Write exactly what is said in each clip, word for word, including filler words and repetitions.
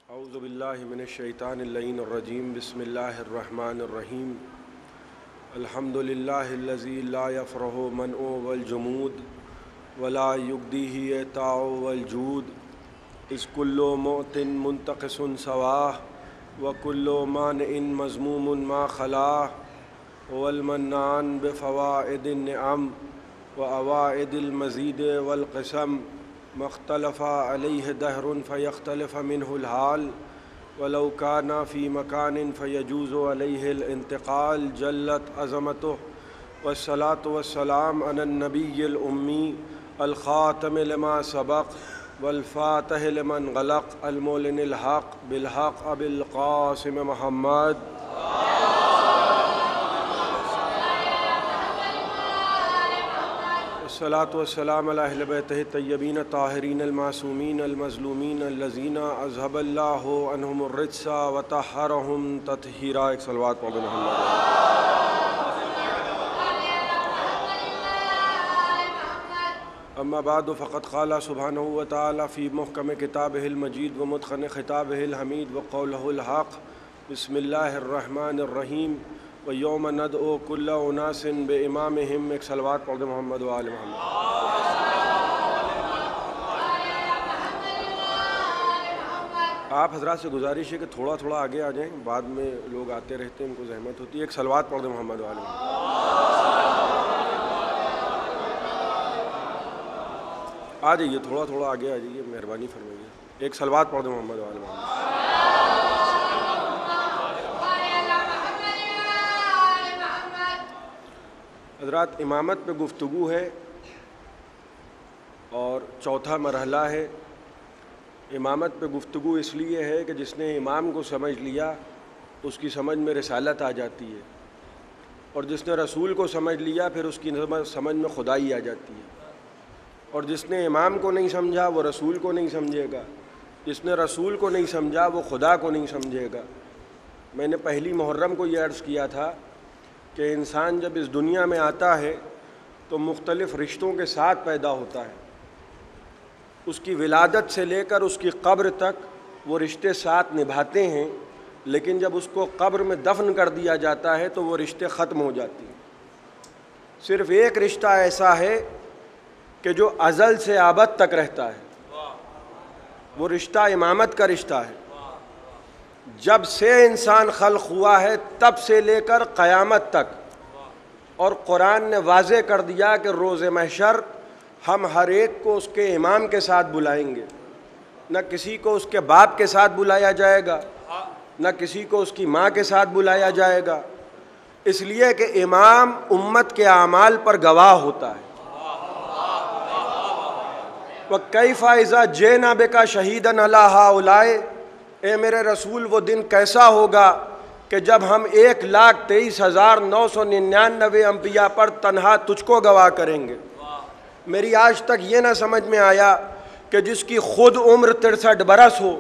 اعوذ باللہ من الشیطان اللعین الرجیم بسم اللہ الرحمن الرحیم الحمد للہ الذی لا یفرح منع والجمود ولا یغدیہ اعطاء والجود اذ کل معط منتقص سواہ وکل مانع مذموم ما خلاہ والمنان بفوائد النعم وأوائد المزید والقسم مختلف علیہ دہر فیختلف منہ الحال ولو کان فی مکان فیجوز علیہ الانتقال جلت عظمتہ والصلاة والسلام علی النبی الامی الخاتم لما سبق والفاتح لمن غلق المعلن الحق بالحق ابی القاسم محمد الصلاة والسلام علی اہل بیتہ الطیبین الطاہرین المعصومین المظلومین الذین اذھب اللہ عنہم الرجس وطہرہم تطہیرا۔ ایک صلوات پڑھ محمد۔ اما بعد فقد قال سبحانہ وتعالی فی محکم کتابہ المجید ومتقن خطابہ الحمید وقولہ الحق بسم اللہ الرحمن الرحیم وَيَوْمَ نَدْعُو كُلَّ أُنَاسٍ بِإِمَامِهِمْ۔ ایک صلوات پڑھ دیں محمد و آل محمد۔ آپ حضرات سے گزارش ہے کہ تھوڑا تھوڑا آگے آ جائیں، بعد میں لوگ آتے رہتے ہیں، ان کو زحمت ہوتی ہے۔ ایک صلوات پڑھ دیں محمد و آل محمد۔ آ جائیے، تھوڑا تھوڑا آگے آ جائیے، مہربانی فرمائیے۔ ایک صلوات پڑھ دیں محمد و آل محمد۔ حضرات، امامت پہ گفتگو ہے اور چوتھا مرحلہ ہے۔ امامت پہ گفتگو اس لیے ہے کہ جس نے امام کو سمجھ لیا اس کی سمجھ میں رسالت آ جاتی ہے، اور جس نے رسول کو سمجھ لیا پھر اس کی سمجھ میں خدائی آ جاتی ہے، اور جس نے امام کو نہیں سمجھا وہ رسول کو نہیں سمجھے گا، جس نے رسول کو نہیں سمجھا وہ خدا کو نہیں سمجھے گا۔ میں نے پہلی محرم کو یہ عرض کیا تھا کہ انسان جب اس دنیا میں آتا ہے تو مختلف رشتوں کے ساتھ پیدا ہوتا ہے۔ اس کی ولادت سے لے کر اس کی قبر تک وہ رشتے ساتھ نبھاتے ہیں، لیکن جب اس کو قبر میں دفن کر دیا جاتا ہے تو وہ رشتے ختم ہو جاتے ہیں۔ صرف ایک رشتہ ایسا ہے کہ جو ازل سے ابد تک رہتا ہے، وہ رشتہ امامت کا رشتہ ہے۔ جب سے انسان خلق ہوا ہے تب سے لے کر قیامت تک، اور قرآن نے واضح کر دیا کہ روز محشر ہم ہر ایک کو اس کے امام کے ساتھ بلائیں گے، نہ کسی کو اس کے باپ کے ساتھ بلایا جائے گا، نہ کسی کو اس کی ماں کے ساتھ بلایا جائے گا، اس لیے کہ امام امت کے اعمال پر گواہ ہوتا ہے۔ وَكَيْفَ إِذَا جِئْنَا بِكَ شَهِيدًا عَلَىٰ هَٰؤُلَاءِ، اے میرے رسول وہ دن کیسا ہوگا کہ جب ہم ایک لاکھ تیئیس ہزار نو سو ننانوے انبیاء پر تنہا تجھ کو گواہ کریں گے۔ میری آج تک یہ نہ سمجھ میں آیا کہ جس کی خود عمر ترسٹھ برس ہو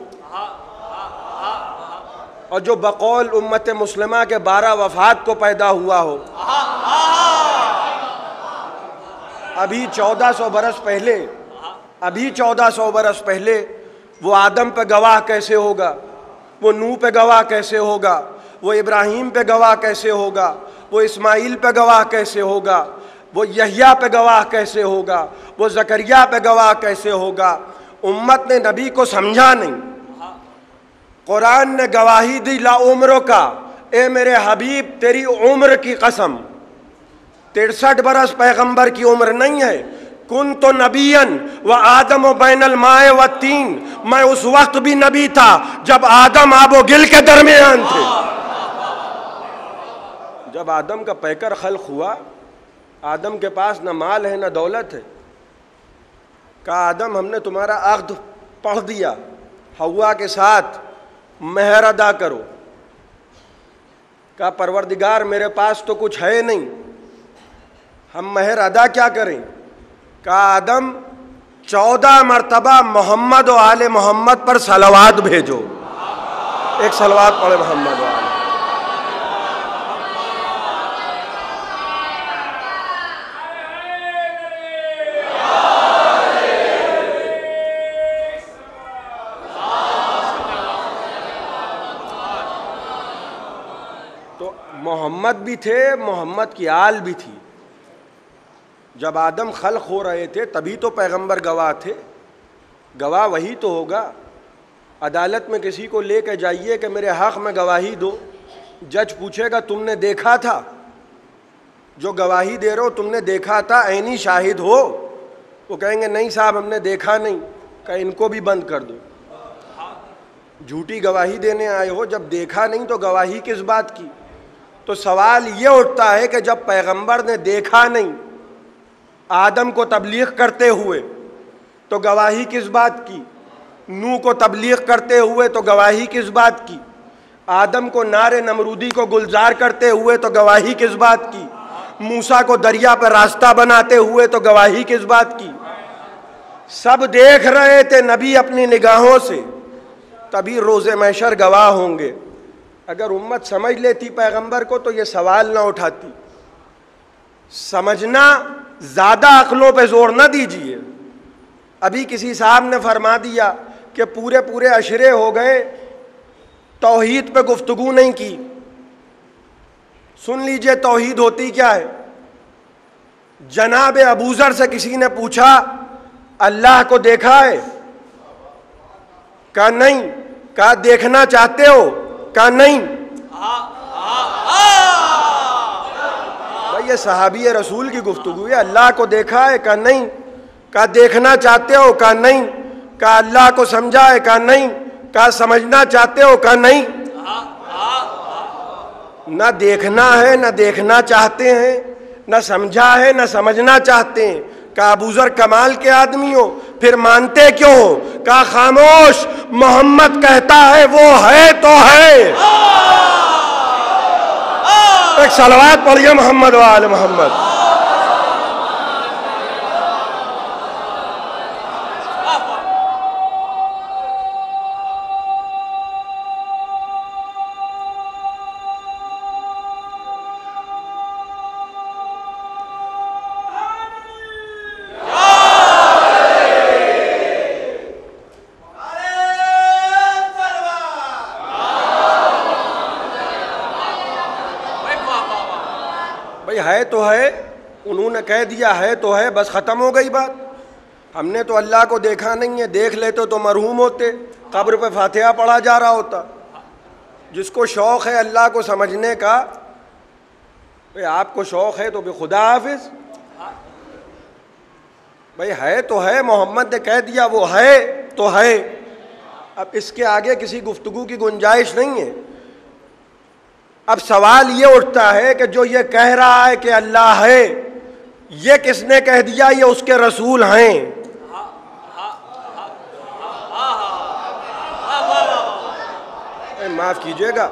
اور جو بقول امت مسلمہ کے بارہ وفات کو پیدا ہوا ہو، ابھی چودہ سو برس پہلے ابھی چودہ سو برس پہلے وہ آدم پہ گواہ کیسے ہوگا، وہ نوح پہ گواہ کیسے ہوگا، وہ ابراہیم پہ گواہ کیسے ہوگا، وہ اسماعیل پہ گواہ کیسے ہوگا، وہ یحییٰ پہ گواہ کیسے ہوگا، وہ زکریا پہ گواہ کیسے ہوگا۔ امت نے نبی کو سمجھا نہیں، قرآن نے گواہی دی لا عمروں کا، اے میرے حبیب تیری عمر کی قسم، ترسٹھ برس پیغمبر کی عمر نہیں ہے۔ کن تو نبیًا و آدم و بین الماء و تین، میں اس وقت بھی نبی تھا جب آدم آب و گل کے درمیان تھے۔ جب آدم کا پیکر خلق ہوا، آدم کے پاس نہ مال ہے نہ دولت ہے، کہا آدم ہم نے تمہارا عقد پڑھ دیا، حوا کے ساتھ مہر ادا کرو۔ کہا پروردگار میرے پاس تو کچھ ہے نہیں، ہم مہر ادا کیا کریں؟ کہا آدم چودہ مرتبہ محمد و آل محمد پر صلوات بھیجو۔ ایک صلوات پڑھے محمد و آل۔ محمد بھی تھے، محمد کی آل بھی تھی۔ جب آدم خلق ہو رہے تھے تبھی تو پیغمبر گواہ تھے، گواہ وہی تو ہوگا۔ عدالت میں کسی کو لے کے جائیے کہ میرے حق میں گواہی دو، جج پوچھے گا تم نے دیکھا تھا؟ جو گواہی دے رہے ہو تم نے دیکھا تھا، عینی شاہد ہو؟ وہ کہیں گے نہیں صاحب ہم نے دیکھا نہیں۔ کہ ان کو بھی بند کر دو، جھوٹی گواہی دینے آئے ہو، جب دیکھا نہیں تو گواہی کس بات کی؟ تو سوال یہ اٹھتا ہے کہ جب پیغمبر نے دیکھا نہیں آدم کو تبلیغ کرتے ہوئے تو گواہی کس بات کی؟ نوح کو تبلیغ کرتے ہوئے تو گواہی کس بات کی؟ آدم کو نار نمرودی کو گلزار کرتے ہوئے تو گواہی کس بات کی؟ موسیٰ کو دریا پر راستہ بناتے ہوئے تو گواہی کس بات کی؟ سب دیکھ رہے تھے نبی اپنی نگاہوں سے، تبھی روز محشر گواہ ہوں گے۔ اگر امت سمجھ لیتی پیغمبر کو تو یہ سوال نہ اٹھاتی۔ سمجھنا، زیادہ عقلوں پہ زور نہ دیجیے۔ ابھی کسی صاحب نے فرما دیا کہ پورے پورے عشرے ہو گئے توحید پہ گفتگو نہیں کی۔ سن لیجئے توحید ہوتی کیا ہے۔ جناب ابوذر سے کسی نے پوچھا اللہ کو دیکھا ہے؟ کہا نہیں۔ کہا دیکھنا چاہتے ہو؟ کہا نہیں۔ بھائی یہ صحابی رسول کی گفتگو ہے۔ اللہ کو دیکھا ہے؟ کہا نہیں۔ کہا دیکھنا چاہتے ہو؟ کہا نہیں۔ کہا اللہ کو سمجھا ہے؟ کہا نہیں۔ کہا سمجھنا چاہتے ہو؟ کہا نہیں۔ نہ دیکھنا ہے نہ دیکھنا چاہتے ہیں، نہ سمجھا ہے نہ سمجھنا چاہتے ہیں۔ کہا ابوذر کمال کے آدمی ہو، پھر مانتے کیوں ہو؟ کہا خاموش، محمد کہتا ہے وہ ہے تو ہے۔ ایک صلوات پڑھیے محمد و آل محمد۔ ہے تو ہے، انہوں نے کہہ دیا ہے تو ہے، بس ختم ہو گئی بات۔ ہم نے تو اللہ کو دیکھا نہیں ہے، دیکھ لیتے تو مرحوم ہوتے، قبر پہ فاتحہ پڑھا جا رہا ہوتا۔ جس کو شوق ہے اللہ کو سمجھنے کا، آپ کو شوق ہے تو بھی خدا حافظ۔ بھائی ہے تو ہے، محمد نے کہہ دیا وہ ہے تو ہے، اب اس کے آگے کسی گفتگو کی گنجائش نہیں ہے۔ اب سوال یہ اٹھتا ہے کہ جو یہ کہہ رہا ہے کہ اللہ ہے، یہ کس نے کہہ دیا؟ یہ اس کے رسول ہیں۔ معاف کیجیے گا،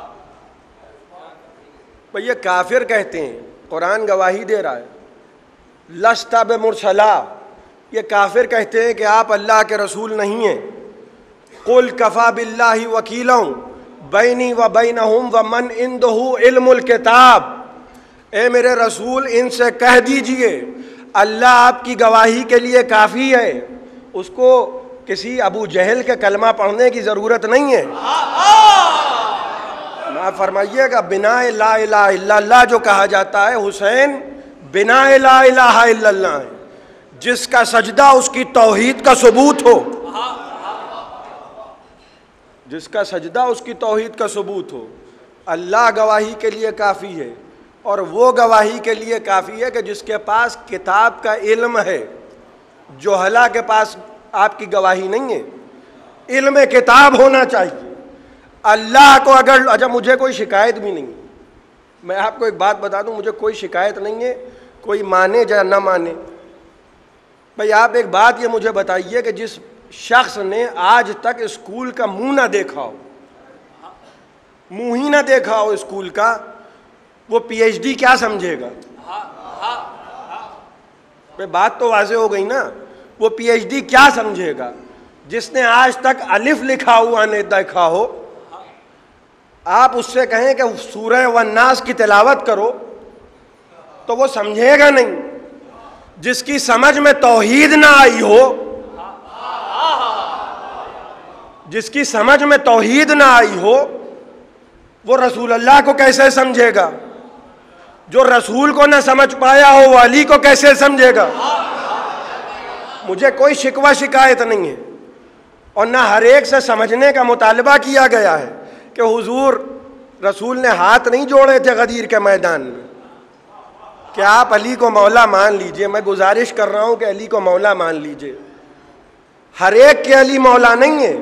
بھئی یہ کافر کہتے ہیں، قرآن گواہی دے رہا ہے لست بمرسلا، یہ کافر کہتے ہیں کہ آپ اللہ کے رسول نہیں ہیں۔ قل کفا باللہ وکیلا بینی و بینہم ومن عندہ علم الکتاب، اے میرے رسول ان سے کہہ دیجئے اللہ آپ کی گواہی کے لیے کافی ہے، اس کو کسی ابو جہل کے کلمہ پڑھنے کی ضرورت نہیں ہے۔ معاف فرمائیے گا، بنا لا الہ الا اللہ جو کہا جاتا ہے، حسین بنا لا الہ الا اللہ ہے، جس کا سجدہ اس کی توحید کا ثبوت ہو، جس کا سجدہ اس کی توحید کا ثبوت ہو، اللہ گواہی کے لیے کافی ہے۔ اور وہ گواہی کے لیے کافی ہے کہ جس کے پاس کتاب کا علم ہے، جہلا کے پاس آپ کی گواہی نہیں ہے، علم کتاب ہونا چاہیے۔ اللہ کو اگر اچھا مجھے کوئی شکایت بھی نہیں، میں آپ کو ایک بات بتا دوں، مجھے کوئی شکایت نہیں ہے، کوئی مانے یا نہ مانے۔ بھئی آپ ایک بات یہ مجھے بتائیے کہ جس شخص نے آج تک اسکول کا منہ نہ دیکھا ہو، منہ ہی نہ دیکھا ہو اسکول کا، وہ پی ایچ ڈی کیا سمجھے گا؟ بات تو واضح ہو گئی نا، وہ پی ایچ ڈی کیا سمجھے گا؟ جس نے آج تک الف لکھا ہوا نہیں دیکھا ہو، آپ اس سے کہیں کہ سورہ والناس کی تلاوت کرو تو وہ سمجھے گا نہیں۔ جس کی سمجھ میں توحید نہ آئی ہو، جس کی سمجھ میں توحید نہ آئی ہو، وہ رسول اللہ کو کیسے سمجھے گا؟ جو رسول کو نہ سمجھ پایا ہو وہ علی کو کیسے سمجھے گا؟ مجھے کوئی شکوہ شکایت نہیں ہے، اور نہ ہر ایک سے سمجھنے کا مطالبہ کیا گیا ہے کہ حضور رسول نے ہاتھ نہیں جوڑے تھے غدیر کے میدان میں کہ آپ علی کو مولا مان لیجئے۔ میں گزارش کر رہا ہوں کہ علی کو مولا مان لیجئے۔ ہر ایک کے علی مولا نہیں ہے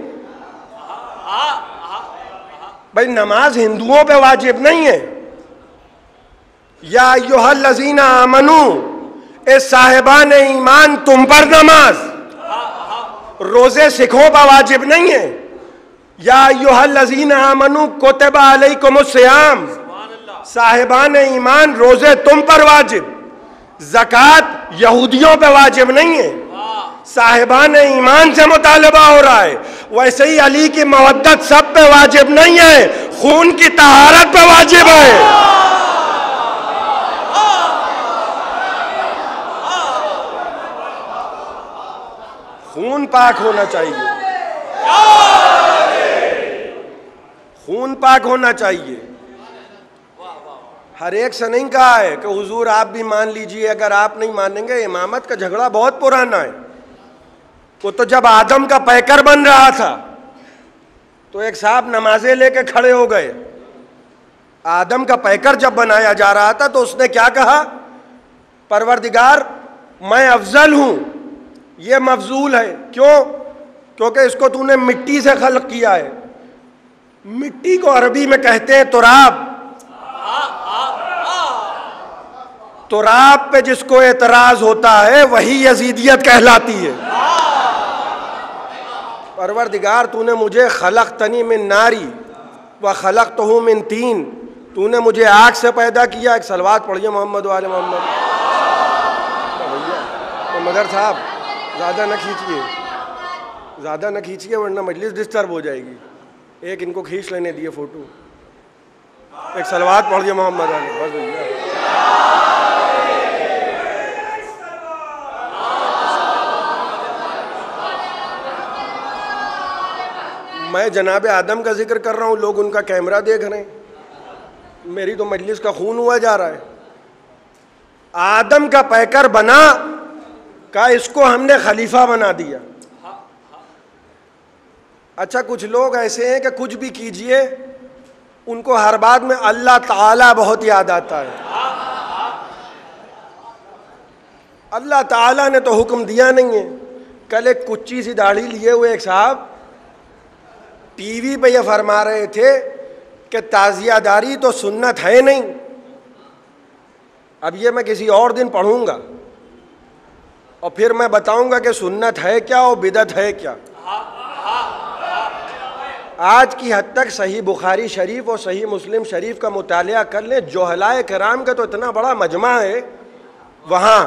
بھائی، نماز ہندوؤں پہ واجب نہیں ہے۔ یا ایھا الذین آمنو، اے صاحبان ایمان تم پر نماز، روزے سکھوں پر واجب نہیں ہے۔ یا ایھا الذین آمنو کتب علیکم الصیام، صاحبان ایمان روزے تم پر واجب۔ زکوٰۃ یہودیوں پہ واجب نہیں ہے، صاحبان ایمان سے مطالبہ ہو رہا ہے۔ ویسے ہی علی کی مودت سب پہ واجب نہیں ہے، خون کی طہارت پہ واجب ہے۔ خون پاک ہونا چاہیے، خون پاک ہونا چاہیے۔ ہر ایک سے نہیں کہا ہے کہ حضور آپ بھی مان لیجئے، اگر آپ نہیں مانیں گے۔ امامت کا جھگڑا بہت پرانا ہے۔ وہ تو جب آدم کا پیکر بن رہا تھا تو ایک صاحب نمازیں لے کے کھڑے ہو گئے۔ آدم کا پیکر جب بنایا جا رہا تھا تو اس نے کیا کہا؟ پروردگار میں افضل ہوں، یہ مفضول ہے۔ کیوں؟ کیونکہ اس کو تو نے مٹی سے خلق کیا ہے۔ مٹی کو عربی میں کہتے ہیں تراب۔ تراب پہ جس کو اعتراض ہوتا ہے وہی یزیدیت کہلاتی ہے۔ پروردگار تو نے مجھے خلقتنی من ناری وخلقتہ من طین، تو نے مجھے آگ سے پیدا کیا۔ ایک صلوات پڑھیے محمد و آل محمد۔ تو مدر صاحب زیادہ نہ کھینچیے، زیادہ نہ کھینچیے ورنہ مجلس ڈسٹرب ہو جائے گی۔ ایک ان کو کھینچ لینے دیے فوٹو۔ ایک صلوات پڑھ دیے محمد علی۔ بس بھیا میں جناب آدم کا ذکر کر رہا ہوں، لوگ ان کا کیمرہ دیکھ رہے ہیں، میری تو مجلس کا خون ہوا جا رہا ہے۔ آدم کا پیکر بنا کا اس کو ہم نے خلیفہ بنا دیا۔ اچھا کچھ لوگ ایسے ہیں کہ کچھ بھی کیجئے ان کو ہر بات میں اللہ تعالیٰ بہت یاد آتا ہے۔ اللہ تعالیٰ نے تو حکم دیا نہیں ہے۔ کل ایک کچی سی داڑھی لیے ہوئے ایک صاحب ٹی وی پہ یہ فرما رہے تھے کہ تعزیہ داری تو سنت ہے نہیں۔ اب یہ میں کسی اور دن پڑھوں گا اور پھر میں بتاؤں گا کہ سنت ہے کیا اور بدعت ہے کیا۔ آج کی حد تک صحیح بخاری شریف اور صحیح مسلم شریف کا مطالعہ کر لیں، جہلائے کرام کا تو اتنا بڑا مجمع ہے، وہاں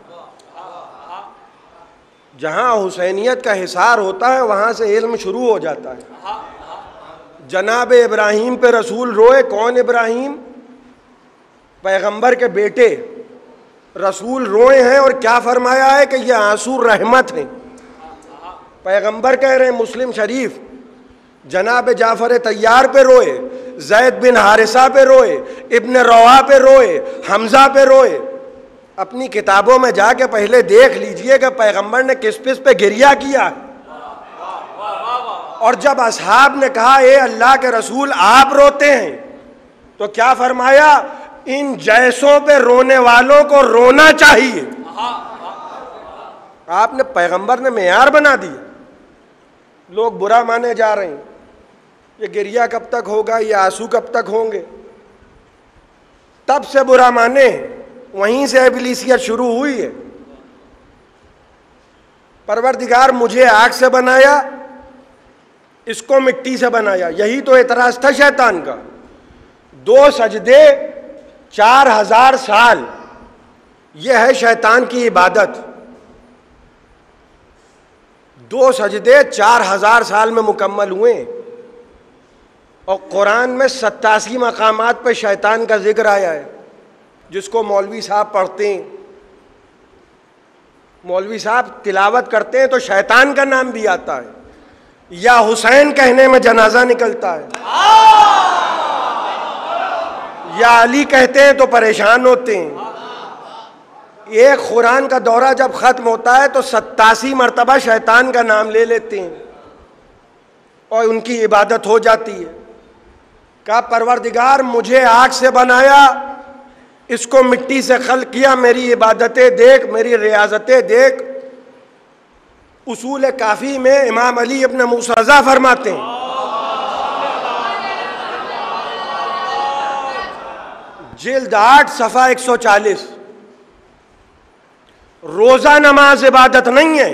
جہاں حسینیت کا حصار ہوتا ہے وہاں سے علم شروع ہو جاتا ہے۔ جناب ابراہیم پہ رسول روئے۔ کون ابراہیم؟ پیغمبر کے بیٹے رسول روئے ہیں، اور کیا فرمایا ہے کہ یہ آنسو رحمت ہیں۔ پیغمبر کہہ رہے ہیں مسلم شریف، جناب جعفر طیار پہ روئے، زید بن حارثہ پہ روئے، ابن روا پہ روئے، حمزہ پہ روئے۔ اپنی کتابوں میں جا کے پہلے دیکھ لیجئے کہ پیغمبر نے کس کس پہ گریہ کیا ہے۔ اور جب اصحاب نے کہا اے اللہ کے رسول آپ روتے ہیں تو کیا فرمایا؟ ان جیسوں پہ رونے والوں کو رونا چاہیے۔ آپ نے پیغمبر نے معیار بنا دیا۔ لوگ برا مانے جا رہے ہیں، یہ گریہ کب تک ہوگا، یہ آنسو کب تک ہوں گے؟ تب سے برا مانے، وہیں سے ابلیسیت شروع ہوئی ہے۔ پروردگار مجھے آگ سے بنایا، اس کو مٹی سے بنایا، یہی تو اعتراض تھا شیطان کا۔ دو سجدے چار ہزار سال، یہ ہے شیطان کی عبادت۔ دو سجدے چار ہزار سال میں مکمل ہوئے، اور قرآن میں ستاسی مقامات پہ شیطان کا ذکر آیا ہے، جس کو مولوی صاحب پڑھتے ہیں، مولوی صاحب تلاوت کرتے ہیں تو شیطان کا نام بھی آتا ہے، یا حسین کہنے میں جنازہ نکلتا ہے، یا علی کہتے ہیں تو پریشان ہوتے ہیں. ایک قرآن کا دورہ جب ختم ہوتا ہے تو ستاسی مرتبہ شیطان کا نام لے لیتے ہیں اور ان کی عبادت ہو جاتی ہے. کہا پروردگار مجھے آگ سے بنایا, اس کو مٹی سے خلق کیا, میری عبادتیں دیکھ, میری ریاضتیں دیکھ. اصول کافی میں امام علی ابن موسیٰ رضا فرماتے ہیں جلد آٹھ صفحہ ایک سو چالیس, روزہ نماز عبادت نہیں ہے.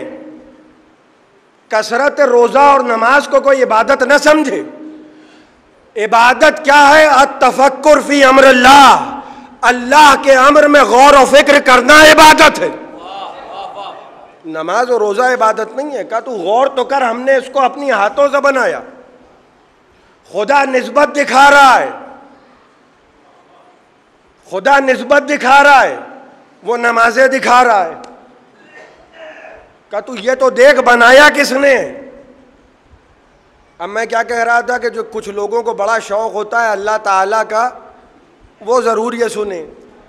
کثرت روزہ اور نماز کو کوئی عبادت نہ سمجھے. عبادت کیا ہے؟ التفکر فی امر اللہ, اللہ کے امر میں غور و فکر کرنا عبادت ہے. نماز اور روزہ عبادت نہیں ہے. کہا تو غور تو کر, ہم نے اس کو اپنی ہاتھوں سے بنایا. خدا نسبت دکھا رہا ہے, خدا نسبت دکھا رہا ہے, وہ نمازیں دکھا رہا ہے. کہا تو یہ تو دیکھ بنایا کس نے. اب میں کیا کہہ رہا تھا کہ جو کچھ لوگوں کو بڑا شوق ہوتا ہے اللہ تعالیٰ کا, وہ ضرور یہ سنیں.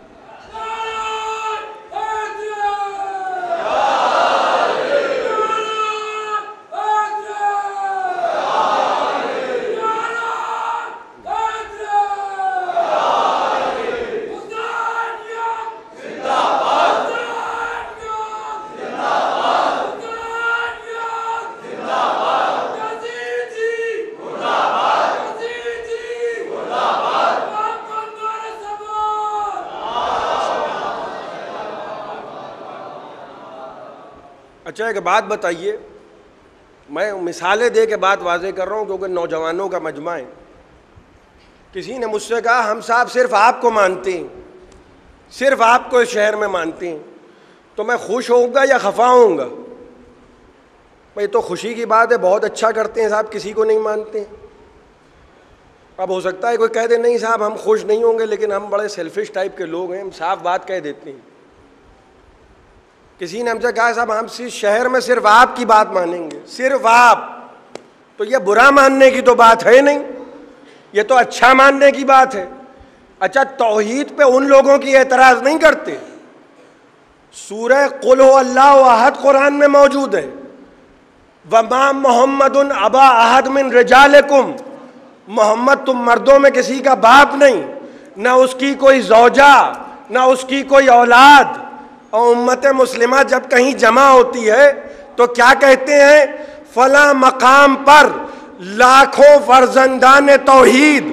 اچھا ایک بات بتائیے, میں مثالیں دے کے بات واضح کر رہا ہوں کیونکہ نوجوانوں کا مجمع ہے. کسی نے مجھ سے کہا ہم صاحب صرف آپ کو مانتے ہیں, صرف آپ کو اس شہر میں مانتے ہیں, تو میں خوش ہوں گا یا خفا ہوں گا؟ بھائی تو خوشی کی بات ہے, بہت اچھا کرتے ہیں صاحب, کسی کو نہیں مانتے. اب ہو سکتا ہے کوئی کہہ دے نہیں صاحب ہم خوش نہیں ہوں گے, لیکن ہم بڑے سیلفش ٹائپ کے لوگ ہیں, ہم صاف بات کہہ دیتے ہیں. کسی نے ہم سے کہا صاحب ہم اس شہر میں صرف آپ کی بات مانیں گے, صرف آپ. تو یہ برا ماننے کی تو بات ہے نہیں, یہ تو اچھا ماننے کی بات ہے. اچھا توحید پہ ان لوگوں کی اعتراض نہیں کرتے. سورہ قل هو اللہ احد قرآن میں موجود ہے, وما محمد ابا احد من رجالکم, محمد تم مردوں میں کسی کا باپ نہیں, نہ اس کی کوئی زوجہ, نہ اس کی کوئی اولاد. اور امت مسلمہ جب کہیں جمع ہوتی ہے تو کیا کہتے ہیں؟ فلاں مقام پر لاکھوں فرزندان توحید.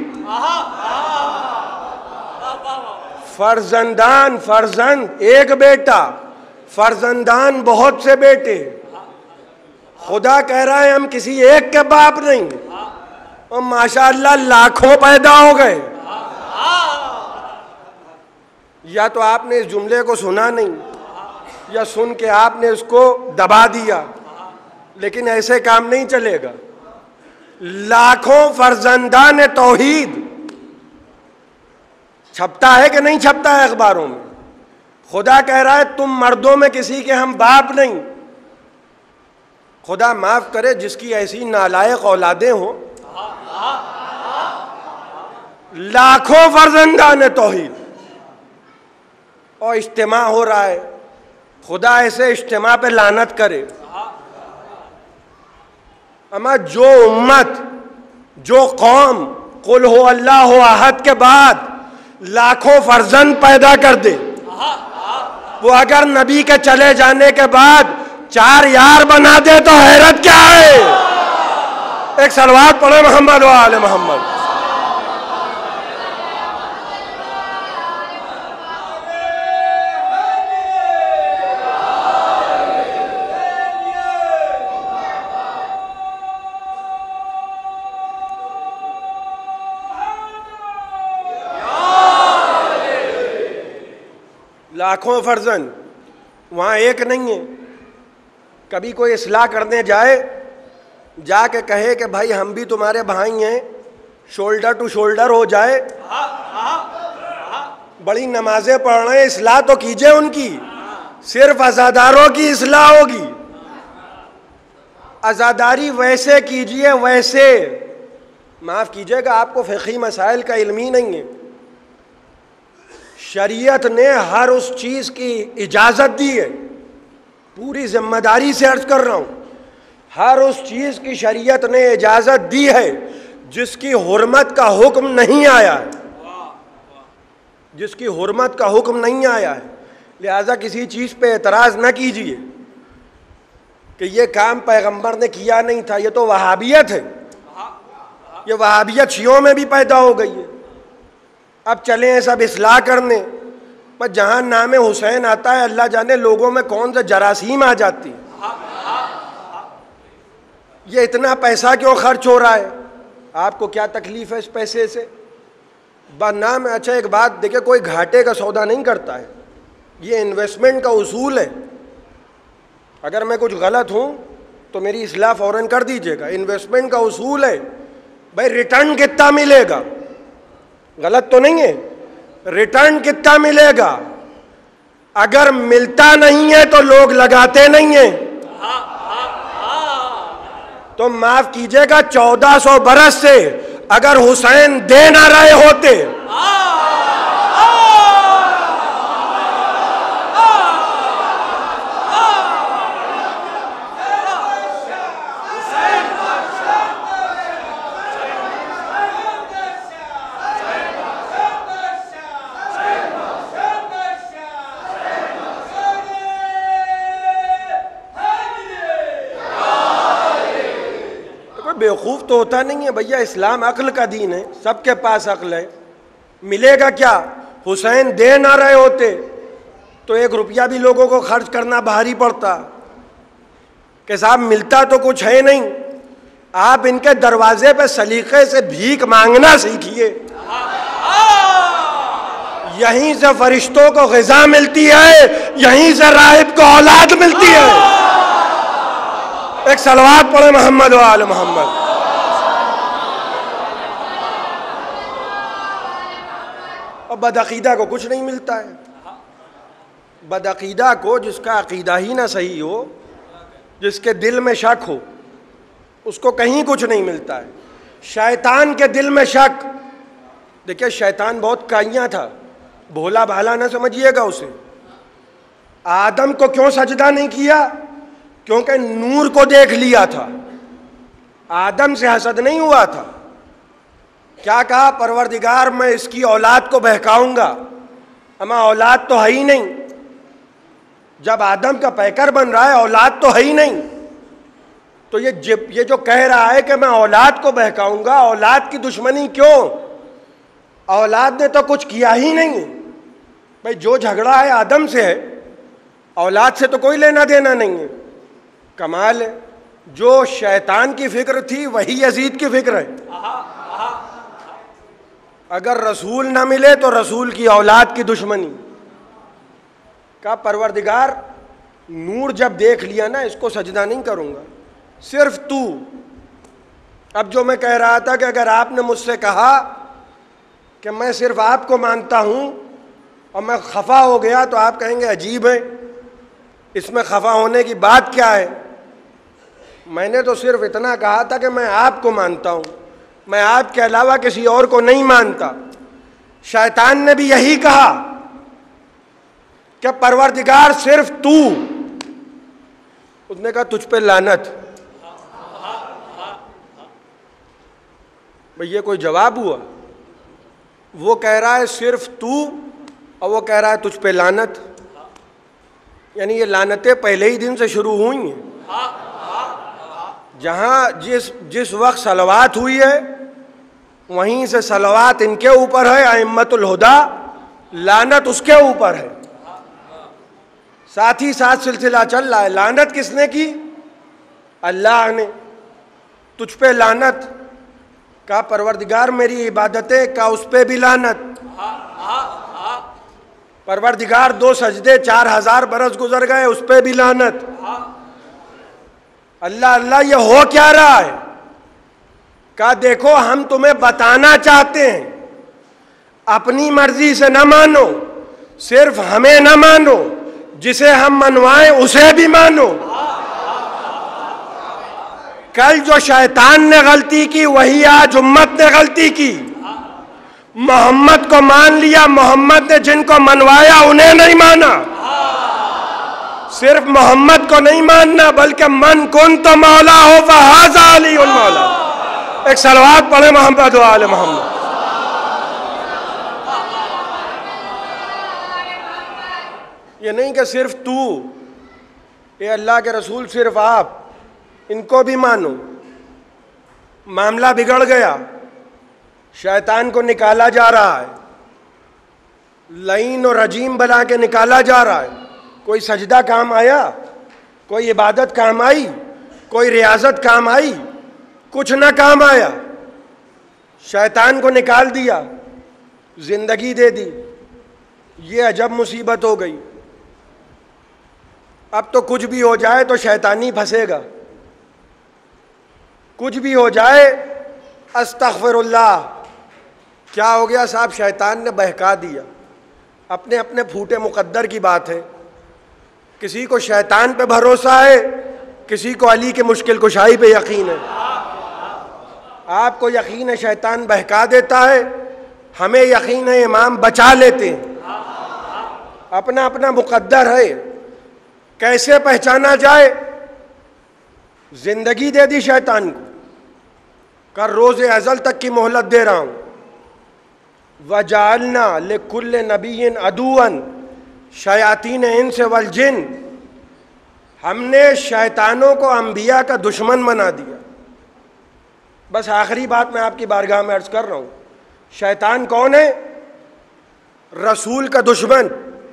فرزندان, فرزند ایک بیٹا, فرزندان بہت سے بیٹے. خدا کہہ رہا ہے ہم کسی ایک کے باپ نہیں, اور ماشاءاللہ لاکھوں پیدا ہو گئے. یا تو آپ نے اس جملے کو سنا نہیں, یا سن کے آپ نے اس کو دبا دیا, لیکن ایسے کام نہیں چلے گا. لاکھوں فرزندان توحید چھپتا ہے کہ نہیں چھپتا ہے اخباروں میں؟ خدا کہہ رہا ہے تم مردوں میں کسی کے ہم باپ نہیں. خدا معاف کرے جس کی ایسی نالائق اولادیں ہوں. لاکھوں فرزندان توحید اور اجتماع ہو رہا ہے. خدا ایسے اجتماع پہ لعنت کرے. اما جو امت, جو قوم قل ہو اللہ احد کے بعد لاکھوں فرزند پیدا کر دے, وہ اگر نبی کے چلے جانے کے بعد چار یار بنا دے تو حیرت کیا ہے؟ ایک صلوات پڑھے محمد و آل محمد. لاکھوں فرزند, وہاں ایک نہیں ہے. کبھی کوئی اصلاح کرنے جائے, جا کے کہے کہ بھائی ہم بھی تمہارے بھائی ہیں, شولڈر ٹو شولڈر ہو جائے. بڑی نمازیں پڑھ رہے ہیں, اصلاح تو کیجئے ان کی. صرف عزاداروں کی اصلاح ہوگی. عزاداری ویسے کیجئے ویسے. معاف کیجئے گا, آپ کو فقہی مسائل کا علم ہی نہیں ہے. شریعت نے ہر اس چیز کی اجازت دی ہے، پوری ذمہ داری سے عرض کر رہا ہوں، ہر اس چیز کی شریعت نے اجازت دی ہے جس کی حرمت کا حکم نہیں آیا ہے، جس کی حرمت کا حکم نہیں آیا ہے۔ لہذا کسی چیز پہ اعتراض نہ کیجیے کہ یہ کام پیغمبر نے کیا نہیں تھا، یہ تو وہابیت ہے، یہ وہابیت شیعوں میں بھی پیدا ہو گئی ہے۔ اب چلیں سب اصلاح کرنے، پر جہاں نام حسین آتا ہے اللہ جانے لوگوں میں کون سے جراثیم آ جاتی ہے۔ یہ اتنا پیسہ کیوں خرچ ہو رہا ہے؟ آپ کو کیا تکلیف ہے اس پیسے سے؟ نام اچھا ایک بات دیکھیں، کوئی گھاٹے کا سودا نہیں کرتا ہے، یہ انویسٹمنٹ کا اصول ہے۔ اگر میں کچھ غلط ہوں تو میری اصلاح فوراً کر دیجیے گا۔ انویسٹمنٹ کا اصول ہے بھائی ریٹرن کتنا ملے گا، غلط تو نہیں ہے، ریٹرن کتنا ملے گا؟ اگر ملتا نہیں ہے تو لوگ لگاتے نہیں ہیں۔ تو معاف کیجیے گا، چودہ سو برس سے اگر حسین دے نہ رہے ہوتے بیوقوف تو ہوتا نہیں ہے بھیا، اسلام عقل کا دین ہے، سب کے پاس عقل ہے۔ ملے گا کیا؟ حسین دے نہ رہے ہوتے تو ایک روپیہ بھی لوگوں کو خرچ کرنا بھاری پڑتا کہ صاحب ملتا تو کچھ ہے نہیں۔ آپ ان کے دروازے پہ سلیقے سے بھیک مانگنا سیکھیے، یہیں سے فرشتوں کو غذا ملتی ہے، یہیں سے راہب کو اولاد ملتی ہے۔ ایک صلوات پڑھے محمد و آل محمد۔ اور بدعقیدہ کو کچھ نہیں ملتا ہے، بدعقیدہ کو، جس کا عقیدہ ہی نہ صحیح ہو، جس کے دل میں شک ہو، اس کو کہیں کچھ نہیں ملتا ہے۔ شیطان کے دل میں شک، دیکھیں شیطان بہت کائیاں تھا، بھولا بھالا نہ سمجھیے گا اسے۔ آدم کو کیوں سجدہ نہیں کیا؟ کیونکہ نور کو دیکھ لیا تھا، آدم سے حسد نہیں ہوا تھا۔ کیا کہا؟ پروردگار میں اس کی اولاد کو بہکاؤں گا، اما اولاد تو ہے ہی نہیں۔ جب آدم کا پیکر بن رہا ہے اولاد تو ہے ہی نہیں، تو یہ یہ جو کہہ رہا ہے کہ میں اولاد کو بہکاؤں گا، اولاد کی دشمنی کیوں؟ اولاد نے تو کچھ کیا ہی نہیں۔ بھائی جو جھگڑا ہے آدم سے ہے، اولاد سے تو کوئی لینا دینا نہیں ہے۔ کمال ہے، جو شیطان کی فکر تھی وہی یزید کی فکر ہے۔ اگر رسول نہ ملے تو رسول کی اولاد کی دشمنی کا پروردگار نور جب دیکھ لیا نا، اس کو سجدہ نہیں کروں گا، صرف تو۔ اب جو میں کہہ رہا تھا کہ اگر آپ نے مجھ سے کہا کہ میں صرف آپ کو مانتا ہوں اور میں خفا ہو گیا تو آپ کہیں گے عجیب ہے، اس میں خفا ہونے کی بات کیا ہے؟ میں نے تو صرف اتنا کہا تھا کہ میں آپ کو مانتا ہوں، میں آپ کے علاوہ کسی اور کو نہیں مانتا۔ شیطان نے بھی یہی کہا کہ پروردگار صرف تو۔ اس نے کہا تجھ پہ لعنت۔ بھئی یہ کوئی جواب ہوا؟ وہ کہہ رہا ہے صرف تو اور وہ کہہ رہا ہے تجھ پہ لعنت، یعنی یہ لعنتیں پہلے ہی دن سے شروع ہوئی ہیں۔ جہاں جس جس وقت صلوات ہوئی ہے وہیں سے صلوات ان کے اوپر ہے، ائمۃ الہدیٰ، لعنت اس کے اوپر ہے۔ ساتھ ہی ساتھ سلسلہ چل رہا ہے، لعنت کس نے کی؟ اللہ نے۔ تجھ پہ لعنت، کہا پروردگار میری عبادتیں، کہا اس پہ بھی لعنت۔ پروردگار دو سجدے چار ہزار برس گزر گئے، اس پہ بھی لعنت۔ اللہ اللہ یہ ہو کیا رہا ہے؟ کہا دیکھو ہم تمہیں بتانا چاہتے ہیں، اپنی مرضی سے نہ مانو، صرف ہمیں نہ مانو، جسے ہم منوائیں اسے بھی مانو۔ کل جو شیطان نے غلطی کی وہی آج امت نے غلطی کی۔ محمد کو مان لیا، محمد نے جن کو منوایا انہیں نہیں مانا۔ صرف محمد کو نہیں ماننا بلکہ من کن تو مولا ہو فہذا علی المولا۔ ایک صلوات پڑھے محمد و آل محمد۔ یہ نہیں کہ صرف تو، اے اللہ کے رسول صرف آپ، ان کو بھی مانو۔ معاملہ بگڑ گیا، شیطان کو نکالا جا رہا ہے، لعین و رجیم بنا کے نکالا جا رہا ہے۔ کوئی سجدہ کام آیا، کوئی عبادت کام آئی، کوئی ریاضت کام آئی، کچھ نہ کام آیا۔ شیطان کو نکال دیا، زندگی دے دی۔ یہ عجب مصیبت ہو گئی۔ اب تو کچھ بھی ہو جائے تو شیطانی پھنسے گا، کچھ بھی ہو جائے استغفر اللہ۔ کیا ہو گیا صاحب؟ شیطان نے بہکا دیا۔ اپنے اپنے پھوٹے مقدر کی بات ہے، کسی کو شیطان پہ بھروسہ ہے، کسی کو علی کے مشکل کشائی پہ یقین ہے۔ آپ کو یقین ہے شیطان بہکا دیتا ہے، ہمیں یقین ہے امام بچا لیتے ہیں۔ اپنا اپنا مقدر ہے، کیسے پہچانا جائے؟ زندگی دے دی شیطان کو، کر روز ازل تک کی مہلت دے رہا ہوں۔ وَجَعَلْنَا لِكُلِّ نَبِيٍّ عَدُوًّا شیاطین انس والجن، ہم نے شیطانوں کو انبیاء کا دشمن بنا دیا۔ بس آخری بات میں آپ کی بارگاہ میں عرض کر رہا ہوں، شیطان کون ہے؟ رسول کا دشمن۔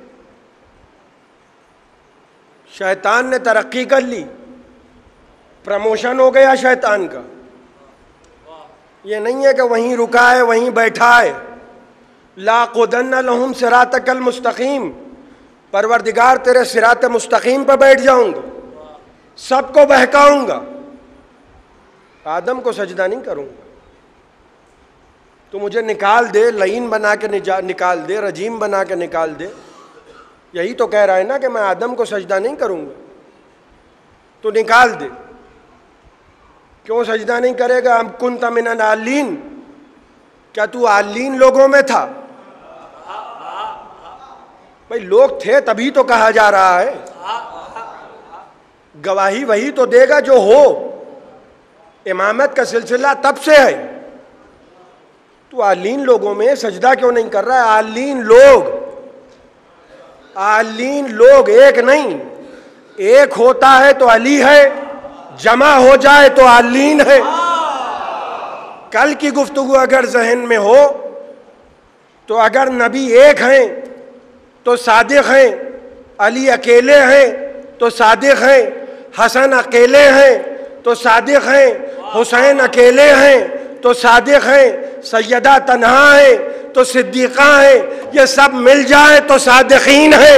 شیطان نے ترقی کر لی، پروموشن ہو گیا شیطان کا۔ یہ نہیں ہے کہ وہیں رکا ہے وہیں بیٹھا ہے۔ لَأَقْعُدَنَّ لَهُمْ صِرَاطَكَ الْمُسْتَقِيمَ، پروردگار تیرے صراط مستقیم پہ بیٹھ جاؤں گا، سب کو بہکاؤں گا، آدم کو سجدہ نہیں کروں گا۔ تو مجھے نکال دے، لعین بنا کے نکال دے، رجیم بنا کے نکال دے۔ یہی تو کہہ رہا ہے نا کہ میں آدم کو سجدہ نہیں کروں گا، تو نکال دے۔ کیوں سجدہ نہیں کرے گا؟ ام کنت من العالین، کیا تو عالین لوگوں میں تھا؟ بھئی لوگ تھے تبھی تو کہا جا رہا ہے، گواہی وہی تو دے گا جو ہو۔ امامت کا سلسلہ تب سے ہے، تو عالین لوگوں میں سجدہ کیوں نہیں کر رہا ہے؟ عالین لوگ، عالین لوگ ایک نہیں، ایک ہوتا ہے تو علی ہے، جمع ہو جائے تو عالین ہے۔ کل کی گفتگو اگر ذہن میں ہو تو اگر نبی ایک ہیں تو صادق ہیں، علی اکیلے ہیں تو صادق ہیں، حسن اکیلے ہیں تو صادق ہیں، حسین اکیلے ہیں تو صادق ہیں، سیدہ تنہا ہیں تو صدیقہ ہیں، یہ سب مل جائیں تو صادقین ہیں۔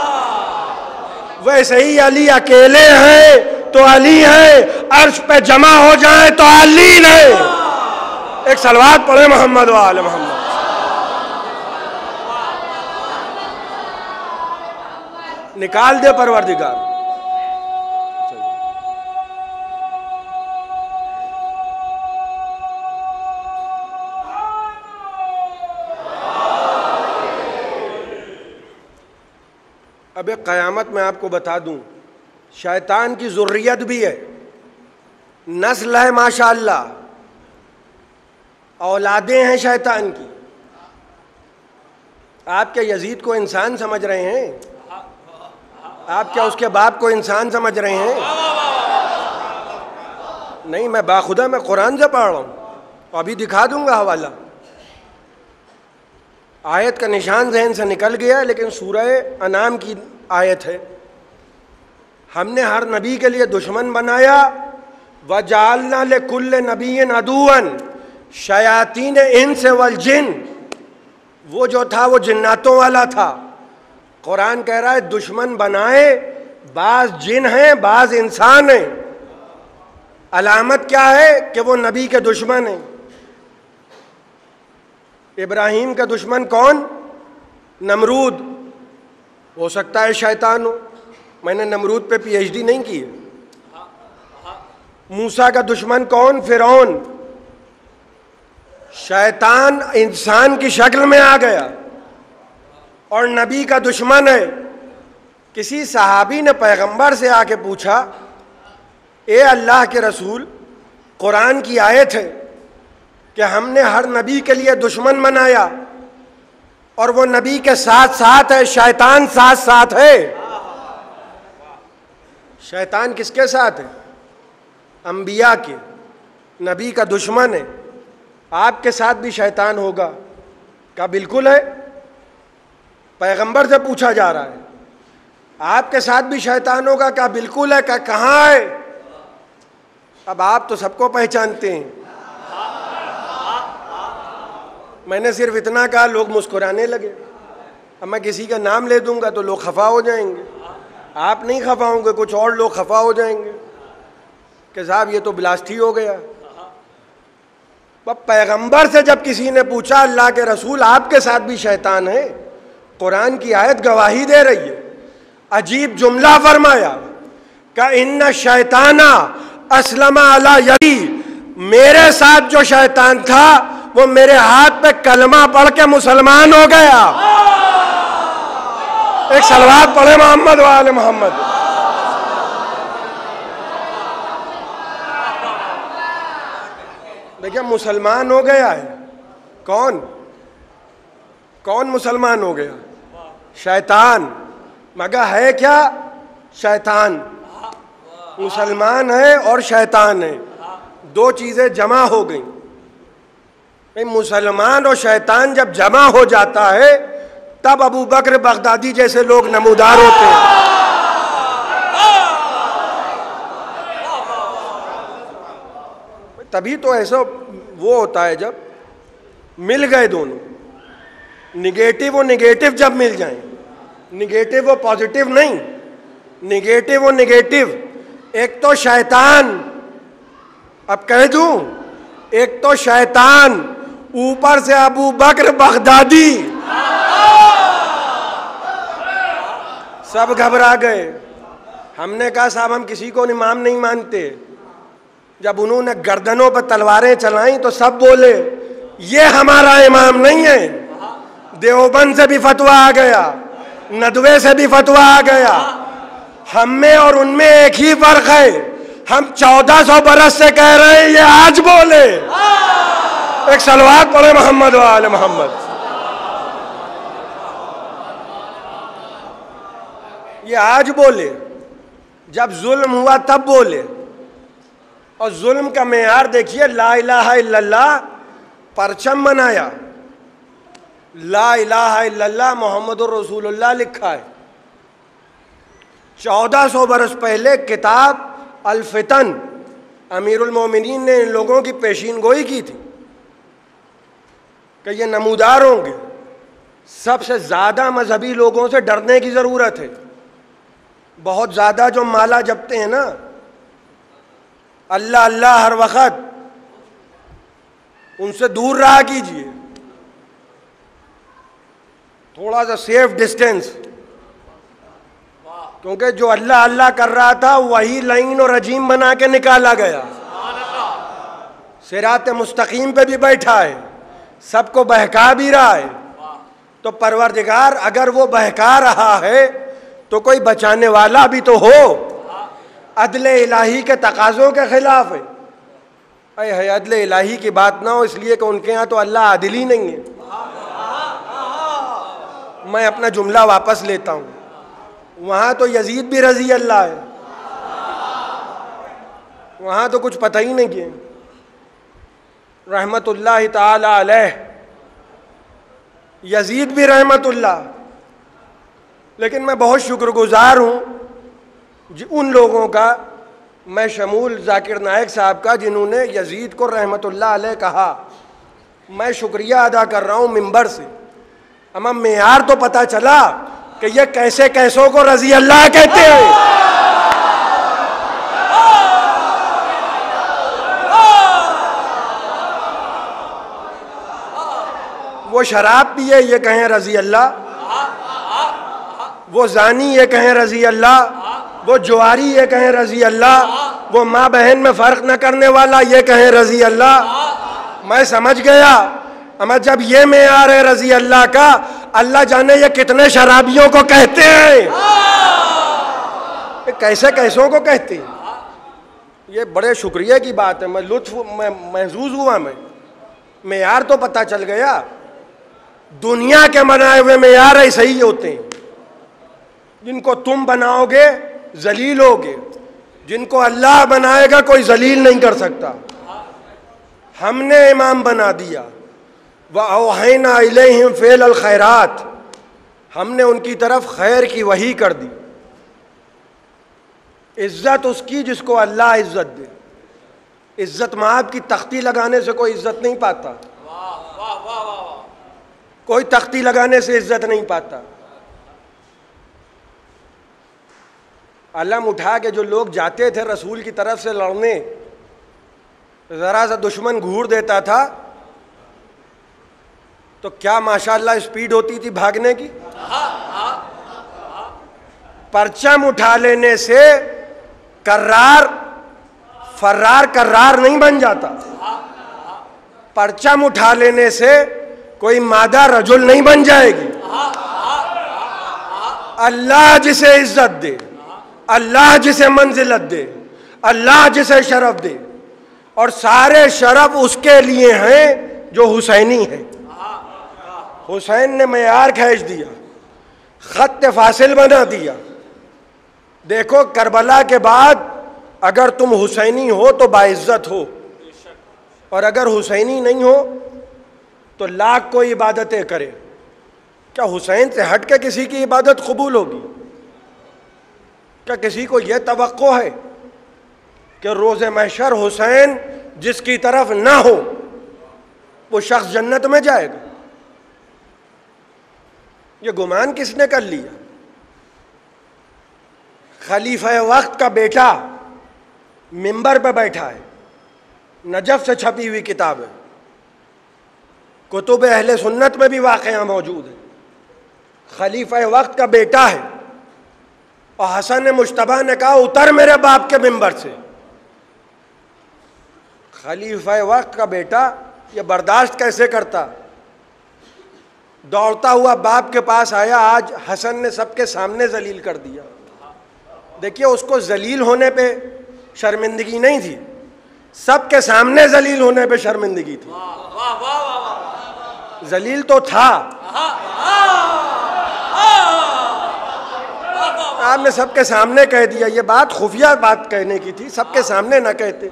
ویسے ہی علی اکیلے ہیں تو علی ہیں، عرش پہ جمع ہو جائیں تو عالین ہیں۔ ایک صلوات پڑھیں محمد و آل محمد۔ نکال دے پروردگار۔ اب ایک قیامت میں آپ کو بتا دوں، شیطان کی ذریت بھی ہے، نسل ہے ماشاءاللہ، اولادیں ہیں شیطان کی۔ آپ کیا یزید کو انسان سمجھ رہے ہیں؟ آپ کیا اس کے باپ کو انسان سمجھ رہے ہیں؟ نہیں، میں باخدا میں قرآن سے پڑھ رہا ہوں، ابھی دکھا دوں گا حوالہ۔ آیت کا نشان ذہن سے نکل گیا، لیکن سورہ انعام کی آیت ہے۔ ہم نے ہر نبی کے لیے دشمن بنایا، وَجَعَلْنَا لِكُلِّ نَبِيٍّ عَدُوًّا شیاطین انس والجن، وہ جو تھا وہ جناتوں والا تھا۔ قرآن کہہ رہا ہے دشمن بنائے، بعض جن ہیں بعض انسان ہیں۔ علامت کیا ہے کہ وہ نبی کے دشمن ہیں۔ ابراہیم کا دشمن کون؟ نمرود، ہو سکتا ہے شیطان ہو، میں نے نمرود پہ پی ایچ ڈی نہیں کی ہے۔ موسیٰ کا دشمن کون؟ فرعون، شیطان انسان کی شکل میں آ گیا اور نبی کا دشمن ہے۔ کسی صحابی نے پیغمبر سے آ کے پوچھا، اے اللہ کے رسول، قرآن کی آیت ہے کہ ہم نے ہر نبی کے لیے دشمن بنایا اور وہ نبی کے ساتھ ساتھ ہے، شیطان ساتھ ساتھ ہے۔ شیطان کس کے ساتھ ہے؟ انبیاء کے، نبی کا دشمن ہے۔ آپ کے ساتھ بھی شیطان ہوگا؟ کہا بالکل ہے۔ پیغمبر سے پوچھا جا رہا ہے آپ کے ساتھ بھی شیطان ہوگا؟ کہا بالکل ہے۔ کہا کہاں ہے؟ اب آپ تو سب کو پہچانتے ہیں، میں نے صرف اتنا کہا، لوگ مسکرانے لگے۔ اب میں کسی کا نام لے دوں گا تو لوگ خفا ہو جائیں گے، آپ نہیں خفا ہوں گے، کچھ اور لوگ خفا ہو جائیں گے کہ صاحب یہ تو بلاسٹ ہی ہو گیا۔ پیغمبر سے جب کسی نے پوچھا اللہ کے رسول آپ کے ساتھ بھی شیطان ہے، قرآن کی آیت گواہی دے رہی ہے، عجیب جملہ فرمایا کہ ان الشیطان اسلم علی یدی، میرے ساتھ جو شیطان تھا وہ میرے ہاتھ پہ کلمہ پڑھ کے مسلمان ہو گیا۔ ایک صلوات پڑھے محمد و آل محمد۔ دیکھیں مسلمان ہو گیا ہے، کون کون مسلمان ہو گیا؟ شیطان۔ مگر ہے کیا؟ شیطان۔ مسلمان ہے اور شیطان ہے، دو چیزیں جمع ہو گئیں۔ مسلمان اور شیطان جب جمع ہو جاتا ہے تب ابو بکر بغدادی جیسے لوگ نمودار ہوتے ہیں۔ تبھی تو ایسا وہ ہوتا ہے جب مل گئے دونوں، نگیٹو و نگیٹو جب مل جائیں، نگیٹو و پازیٹیو نہیں، نگیٹو و نگیٹو۔ ایک تو شیطان، اب کہہ دوں، ایک تو شیطان، اوپر سے ابو بکر بغدادی، سب گھبرا گئے۔ ہم نے کہا صاحب ہم کسی کو امام نہیں مانتے۔ جب انہوں نے گردنوں پر تلواریں چلائیں تو سب بولے یہ ہمارا امام نہیں ہے۔ دیوبند سے بھی فتویٰ آ گیا، ندوے سے بھی فتویٰ آ گیا۔ ہم میں اور ان میں ایک ہی فرق ہے، ہم چودہ سو برس سے کہہ رہے ہیں، یہ آج بولے۔ ایک صلوات پڑھے محمد و آل محمد۔ یہ آج بولے، جب ظلم ہوا تب بولے۔ اور ظلم کا معیار دیکھیے، لا الہ الا اللہ پرچم بنایا، لا الہ الا اللہ محمد الرسول اللہ لکھا ہے۔ چودہ سو برس پہلے کتاب الفتن امیر المومنین نے ان لوگوں کی پیشین گوئی کی تھی کہ یہ نمودار ہوں گے۔ سب سے زیادہ مذہبی لوگوں سے ڈرنے کی ضرورت ہے۔ بہت زیادہ جو مالا جپتے ہیں نا، اللہ اللہ ہر وقت، ان سے دور رہا کیجئے، تھوڑا سا سیف ڈسٹینس، کیونکہ جو اللہ اللہ کر رہا تھا وہی لعین اور رجیم بنا کے نکالا گیا۔ صراط مستقیم پہ بھی بیٹھا ہے، سب کو بہکا بھی رہا ہے۔ تو پروردگار اگر وہ بہکا رہا ہے تو کوئی بچانے والا بھی تو ہو۔ عدل الہی کے تقاضوں کے خلاف ہے۔ اے ہے عدل الہی کی بات نہ ہو، اس لیے کہ ان کے ہاں تو اللہ عادل ہی نہیں ہے۔ میں اپنا جملہ واپس لیتا ہوں، وہاں تو یزید بھی رضی اللہ ہے، وہاں تو کچھ پتہ ہی نہیں کیا، رحمت اللہ تعالی علیہ، یزید بھی رحمت اللہ۔ لیکن میں بہت شکر گزار ہوں ان لوگوں کا، میں شمول ذاکر نائک صاحب کا، جنہوں نے یزید کو رحمت اللہ علیہ کہا۔ میں شکریہ ادا کر رہا ہوں ممبر سے۔ اما معیار تو پتہ چلا کہ یہ کیسے کیسوں کو رضی اللہ کہتے ہیں۔ وہ شراب پیے یہ کہیں رضی اللہ، وہ زانی یہ کہیں رضی اللہ، وہ جواری یہ کہیں رضی اللہ، وہ ماں بہن میں فرق نہ کرنے والا یہ کہیں رضی اللہ۔ میں سمجھ گیا، اما جب یہ معیار ہے رضی اللہ کا، اللہ جانے یہ کتنے شرابیوں کو کہتے ہیں، کیسے کیسوں کو کہتے ہیں۔ یہ بڑے شکریہ کی بات ہے، میں لطف میں محظوظ ہوا، میں معیار تو پتہ چل گیا۔ دنیا کے بنائے ہوئے معیار ایسے ہی ہوتے ہیں، جن کو تم بناؤ گے ذلیل ہوگے، جن کو اللہ بنائے گا کوئی ذلیل نہیں کر سکتا۔ ہم نے امام بنا دیا، وَأَوْحَيْنَا إِلَيْهِمْ فِعْلَ الْخَيْرَاتِ، ہم نے ان کی طرف خیر کی وحی کر دی۔ عزت اس کی جس کو اللہ عزت دے، عزت مآب کی تختی لگانے سے کوئی عزت نہیں پاتا، کوئی تختی لگانے سے عزت نہیں پاتا۔ علم اٹھا کے جو لوگ جاتے تھے رسول کی طرف سے لڑنے، ذرا سا دشمن گھور دیتا تھا تو کیا ماشاءاللہ اسپیڈ ہوتی تھی بھاگنے کی۔ پرچم اٹھا لینے سے کرار فرار کرار نہیں بن جاتا، پرچم اٹھا لینے سے کوئی مادہ رجل نہیں بن جائے گی۔ اللہ جسے عزت دے، اللہ جسے منزلت دے، اللہ جسے شرف دے، اور سارے شرف اس کے لیے ہیں جو حسینی ہے۔ حسین نے معیار کھینچ دیا، خط فاصل بنا دیا۔ دیکھو کربلا کے بعد اگر تم حسینی ہو تو باعزت ہو، اور اگر حسینی نہیں ہو تو لاکھ کوئی عبادتیں کرے، کیا حسین سے ہٹ کے کسی کی عبادت قبول ہوگی؟ کیا کسی کو یہ توقع ہے کہ روز محشر حسین جس کی طرف نہ ہو وہ شخص جنت میں جائے گا؟ یہ گمان کس نے کر لیا؟ خلیفہ وقت کا بیٹا منبر پہ بیٹھا ہے، نجف سے چھپی ہوئی کتاب ہے، کتب اہل سنت میں بھی واقعہ موجود ہے۔ خلیفہ وقت کا بیٹا ہے اور حسن مجتبیٰ نے کہا اتر میرے باپ کے منبر سے۔ خلیفہ وقت کا بیٹا یہ برداشت کیسے کرتا؟ دوڑتا ہوا باپ کے پاس آیا، آج حسن نے سب کے سامنے ذلیل کر دیا۔ دیکھیے اس کو ذلیل ہونے پہ شرمندگی نہیں تھی، سب کے سامنے ذلیل ہونے پہ شرمندگی تھی۔ ذلیل تو تھا، آپ نے سب کے سامنے کہہ دیا۔ یہ بات خفیہ بات کہنے کی تھی، سب کے سامنے نہ کہتے۔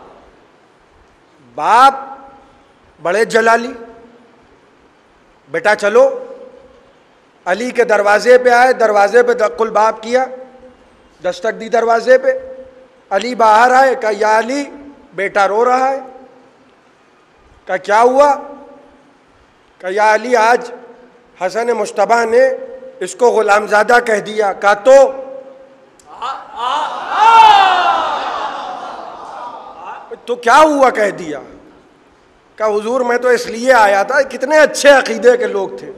باپ بڑے جلالی، بیٹا چلو، علی کے دروازے پہ آئے، دروازے پہ دق الباب کیا، دستک دی دروازے پہ، علی باہر آئے، کہا یا علی بیٹا رو رہا ہے۔ کہا کیا ہوا؟ کہا یا علی آج حسن مجتبیٰ نے اس کو غلام زادہ کہہ دیا۔ کہا تو تو کیا ہوا کہہ دیا؟ کہا حضور میں تو اس لیے آیا تھا، کتنے اچھے عقیدے کے لوگ تھے۔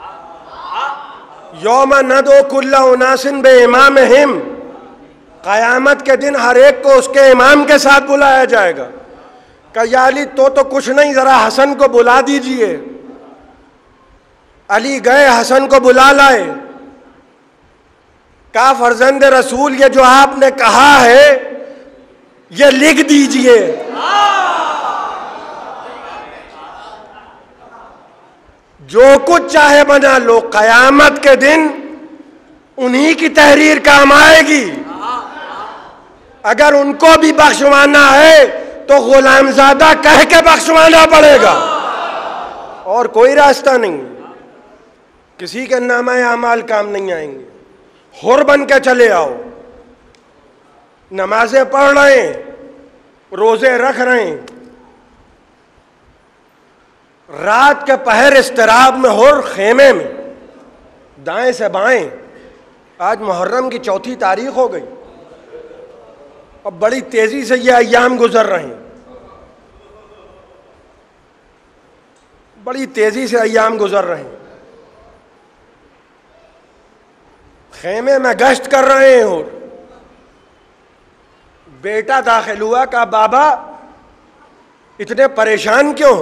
یوم ندعو کل اناس بامامہم، قیامت کے دن ہر ایک کو اس کے امام کے ساتھ بلایا جائے گا۔ کہا یا علی تو تو کچھ نہیں، ذرا حسن کو بلا دیجئے۔ علی گئے، حسن کو بلا لائے۔ کہا فرزند رسول یہ جو آپ نے کہا ہے یہ لکھ دیجئے۔ جو کچھ چاہے بنا لو، قیامت کے دن انہی کی تحریر کام آئے گی۔ اگر ان کو بھی بخشوانا ہے تو غلام زادہ کہہ کے بخشوانا پڑے گا، اور کوئی راستہ نہیں۔ کسی کے نامہ اعمال کام نہیں آئیں گے۔ حر بن کے چلے آؤ، نمازیں پڑھ رہے ہیں، روزے رکھ رہے ہیں، رات کے پہر اضطراب میں حر خیمے میں دائیں سے بائیں۔ آج محرم کی چوتھی تاریخ ہو گئی، اب بڑی تیزی سے یہ ایام گزر رہے ہیں، بڑی تیزی سے ایام گزر رہے ہیں۔ خیمے میں گشت کر رہے ہیں، اور بیٹا داخل ہوا، کہا بابا اتنے پریشان کیوں؟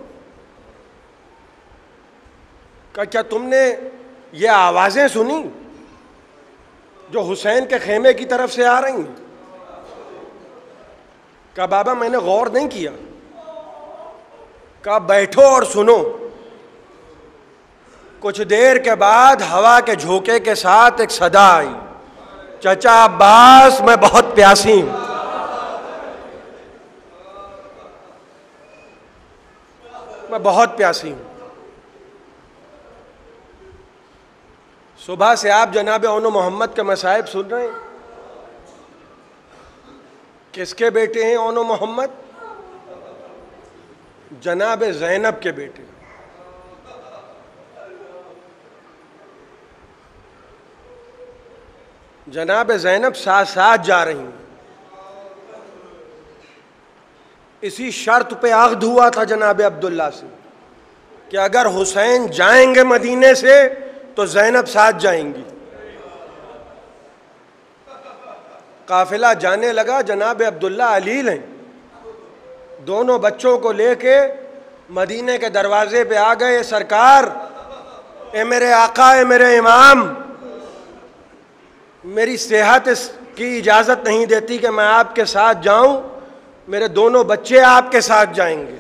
کہ کیا تم نے یہ آوازیں سنی جو حسین کے خیمے کی طرف سے آ رہی ہیں؟ کہا بابا میں نے غور نہیں کیا. کہا بیٹھو اور سنو. کچھ دیر کے بعد ہوا کے جھونکے کے ساتھ ایک صدا آئی، چچا عباس میں بہت پیاسی ہوں. میں بہت پیاسی ہوں. صبح سے آپ جناب اون و محمد کے مصائب سن رہے ہیں. کس کے بیٹے ہیں اون و محمد؟ جناب زینب کے بیٹے. جناب زینب ساتھ ساتھ جا رہی ہیں. اسی شرط پہ عقد ہوا تھا جناب عبداللہ سے کہ اگر حسین جائیں گے مدینے سے تو زینب ساتھ جائیں گی. قافلہ جانے لگا. جناب عبداللہ علیل ہیں، دونوں بچوں کو لے کے مدینے کے دروازے پہ آ گئے. سرکار، اے میرے آقا، اے میرے امام، میری صحت کی اجازت نہیں دیتی کہ میں آپ کے ساتھ جاؤں. میرے دونوں بچے آپ کے ساتھ جائیں گے.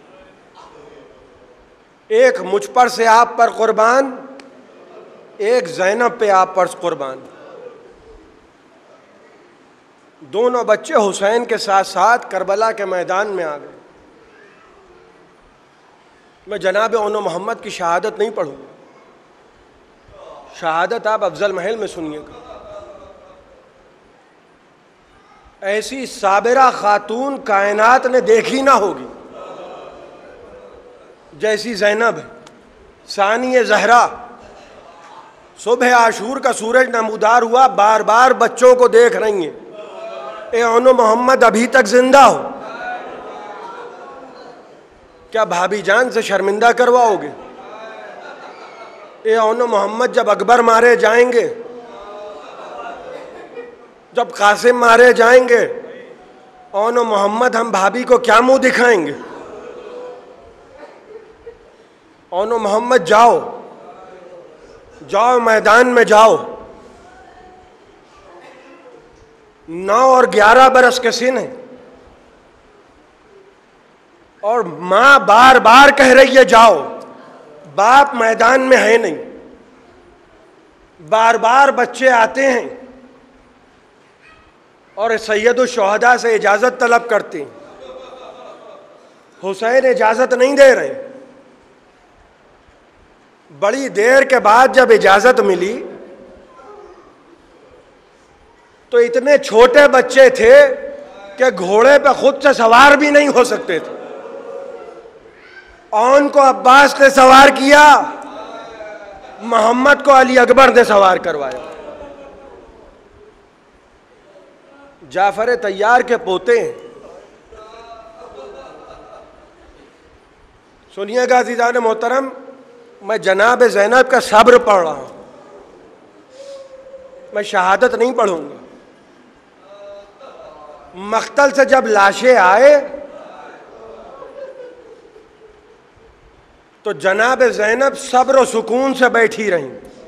ایک مجھ پر سے آپ پر قربان، ایک زینب پہ آپ پر قربان. دونوں بچے حسین کے ساتھ ساتھ کربلا کے میدان میں آ گئے. میں جناب اون و محمد کی شہادت نہیں پڑھوں گا. شہادت آپ افضل محل میں سنیے گا. ایسی صابرہ خاتون کائنات نے دیکھی نہ ہوگی جیسی زینب ہے. ثانی زہرا. صبح عاشور کا سورج نمودار ہوا، بار بار بچوں کو دیکھ رہی ہیں. اے اون و محمد ابھی تک زندہ ہو، کیا بھابھی جان سے شرمندہ کرواؤ گے؟ اے اون و محمد جب اکبر مارے جائیں گے، جب قاسم مارے جائیں گے، اون و محمد ہم بھابھی کو کیا منہ دکھائیں گے؟ اون و محمد جاؤ، جاؤ میدان میں جاؤ. نو اور گیارہ برس کے سن ہیں اور ماں بار بار کہہ رہی ہے جاؤ. باپ میدان میں ہے نہیں. بار بار بچے آتے ہیں اور سید الشہداء سے اجازت طلب کرتے ہیں. حسین اجازت نہیں دے رہے. بڑی دیر کے بعد جب اجازت ملی تو اتنے چھوٹے بچے تھے کہ گھوڑے پہ خود سے سوار بھی نہیں ہو سکتے تھے. اون کو عباس نے سوار کیا، محمد کو علی اکبر نے سوار کروایا. جعفر طیار کے پوتے ہیں. سنیے گا عزیزان محترم، میں جناب زینب کا صبر پڑھ رہا ہوں، میں شہادت نہیں پڑھوں گا. مقتل سے جب لاشیں آئے تو جناب زینب صبر و سکون سے بیٹھی رہیں.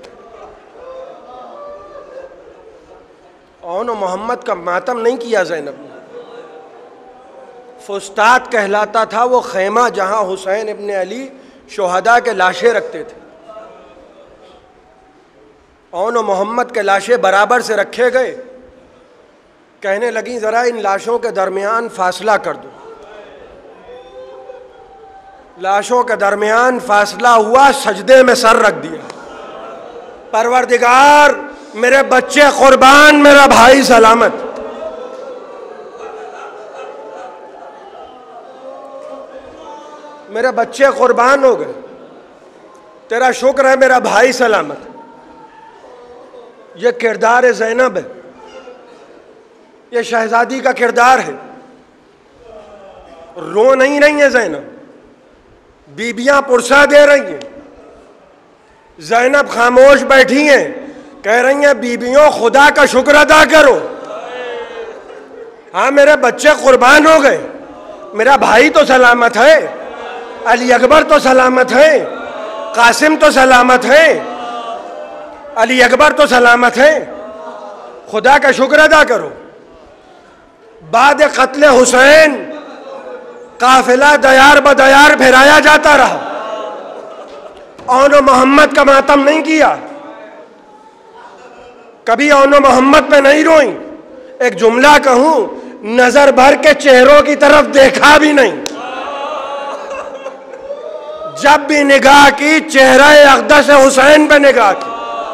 اون و محمد کا ماتم نہیں کیا زینب نے. فستاد کہلاتا تھا وہ خیمہ جہاں حسین ابن علی شہداء کے لاشیں رکھتے تھے. اون و محمد کے لاشیں برابر سے رکھے گئے. کہنے لگیں ذرا ان لاشوں کے درمیان فاصلہ کر دو. لاشوں کے درمیان فاصلہ ہوا، سجدے میں سر رکھ دیا. پروردگار میرے بچے قربان، میرا بھائی سلامت. میرے بچے قربان ہو گئے، تیرا شکر ہے میرا بھائی سلامت. یہ کردار زینب ہے، یہ شہزادی کا کردار ہے. رو نہیں رہی ہیں زینب، بیبیاں پرسہ دے رہی ہیں. زینب خاموش بیٹھی ہیں، کہہ رہی ہیں بیبیوں خدا کا شکر ادا کرو. ہاں میرے بچے قربان ہو گئے، میرا بھائی تو سلامت ہے، علی اکبر تو سلامت ہے، قاسم تو سلامت ہے، علی اکبر تو سلامت ہے. خدا کا شکر ادا کرو. بعد قتل حسین قافلہ دیار بدیار پھیرایا جاتا رہا. اون و محمد کا ماتم نہیں کیا، کبھی اون و محمد پہ نہیں روئیں. ایک جملہ کہوں، نظر بھر کے چہروں کی طرف دیکھا بھی نہیں. جب بھی نگاہ کی چہرہ اقدس حسین پہ نگاہ کی.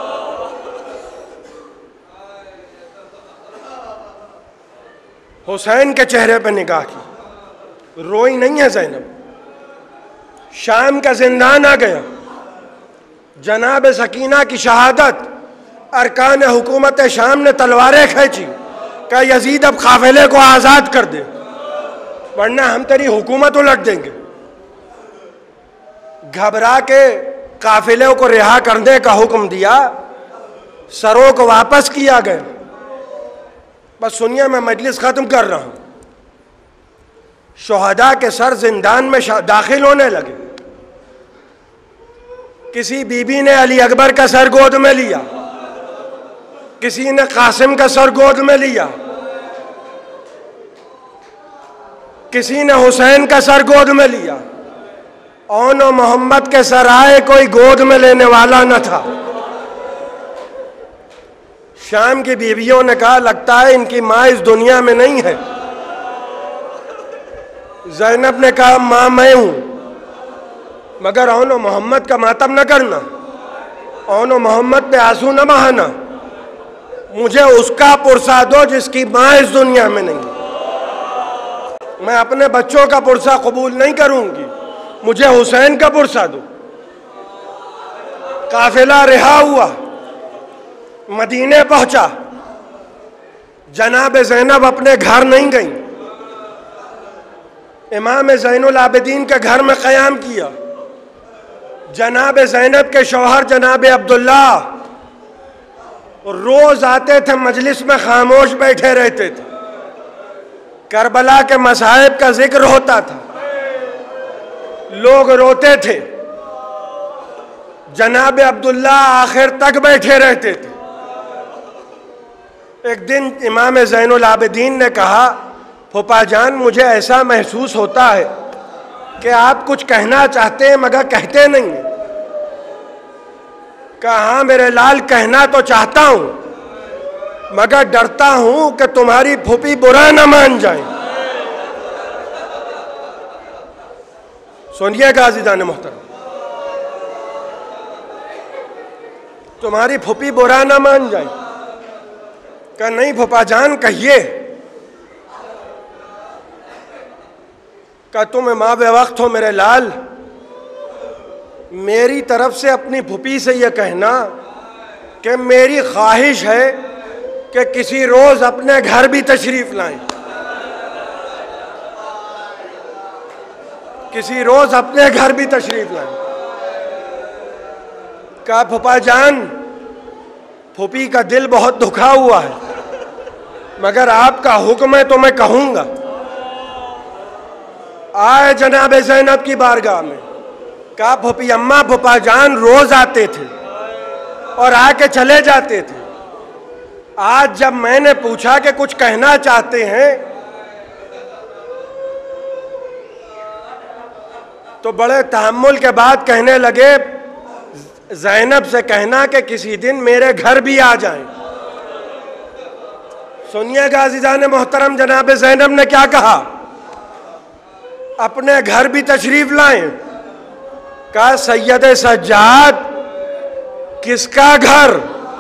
حسین کے چہرے پہ نگاہ کی، روئی نہیں ہے زینب. شام کا زندان آ گیا، جناب سکینہ کی شہادت، ارکان حکومت شام نے تلواریں کھینچی کہ یزید اب قافلے کو آزاد کر دے ورنہ ہم تیری حکومت الٹ دیں گے. گھبرا کے قافلے کو رہا کرنے کا حکم دیا، سروں کو واپس کیا گیا. بس سنیے، میں مجلس ختم کر رہا ہوں. شہداء کے سر زندان میں داخل ہونے لگے. کسی بی بی نے علی اکبر کا سر گود میں لیا، کسی نے قاسم کا سر گود میں لیا، کسی نے حسین کا سر گود میں لیا. اون و محمد کے سر آئے، کوئی گود میں لینے والا نہ تھا. شام کی بیویوں نے کہا لگتا ہے ان کی ماں اس دنیا میں نہیں ہے. زینب نے کہا ماں میں ہوں، مگر اون و محمد کا ماتم نہ کرنا، اون و محمد پہ آنسو نہ بہانا. مجھے اس کا پرسہ دو جس کی ماں اس دنیا میں نہیں. میں اپنے بچوں کا پرسہ قبول نہیں کروں گی، مجھے حسین کا پرسہ دو. قافلہ رہا ہوا، مدینے پہنچا. جناب زینب اپنے گھر نہیں گئیں، امام زین العابدین کے گھر میں قیام کیا. جناب زینب کے شوہر جناب عبداللہ روز آتے تھے، مجلس میں خاموش بیٹھے رہتے تھے. کربلا کے مصائب کا ذکر ہوتا تھا، لوگ روتے تھے. جناب عبداللہ آخر تک بیٹھے رہتے تھے. ایک دن امام زین العابدین نے کہا پھوپھا جان مجھے ایسا محسوس ہوتا ہے کہ آپ کچھ کہنا چاہتے ہیں مگر کہتے نہیں ہیں. کہا ہاں میرے لال کہنا تو چاہتا ہوں مگر ڈرتا ہوں کہ تمہاری پھوپھی برا نہ مان جائیں. سنیے گا عزیزان محترم، تمہاری پھوپھی برا نہ مان جائیں. کہ نہیں پھوپھا جان کہیے. کہ تم ماں بے وقت ہو میرے لال، میری طرف سے اپنی پھوپھی سے یہ کہنا کہ میری خواہش ہے کہ کسی روز اپنے گھر بھی تشریف لائیں، کسی روز اپنے گھر بھی تشریف لائیں. کہا پھوپھا جان پھوپھی کا دل بہت دکھا ہوا ہے مگر آپ کا حکم ہے تو میں کہوں گا. آئے جناب زینب کی بارگاہ میں. کہا پھوپھی اماں پھوپھا جان روز آتے تھے اور آ کے چلے جاتے تھے. آج جب میں نے پوچھا کہ کچھ کہنا چاہتے ہیں تو بڑے تحمل کے بعد کہنے لگے زینب سے کہنا کہ کسی دن میرے گھر بھی آ جائیں. سنیے گا عزیزان محترم، جناب زینب نے کیا کہا؟ اپنے گھر بھی تشریف لائیں. کہا سید سجاد کس کا گھر؟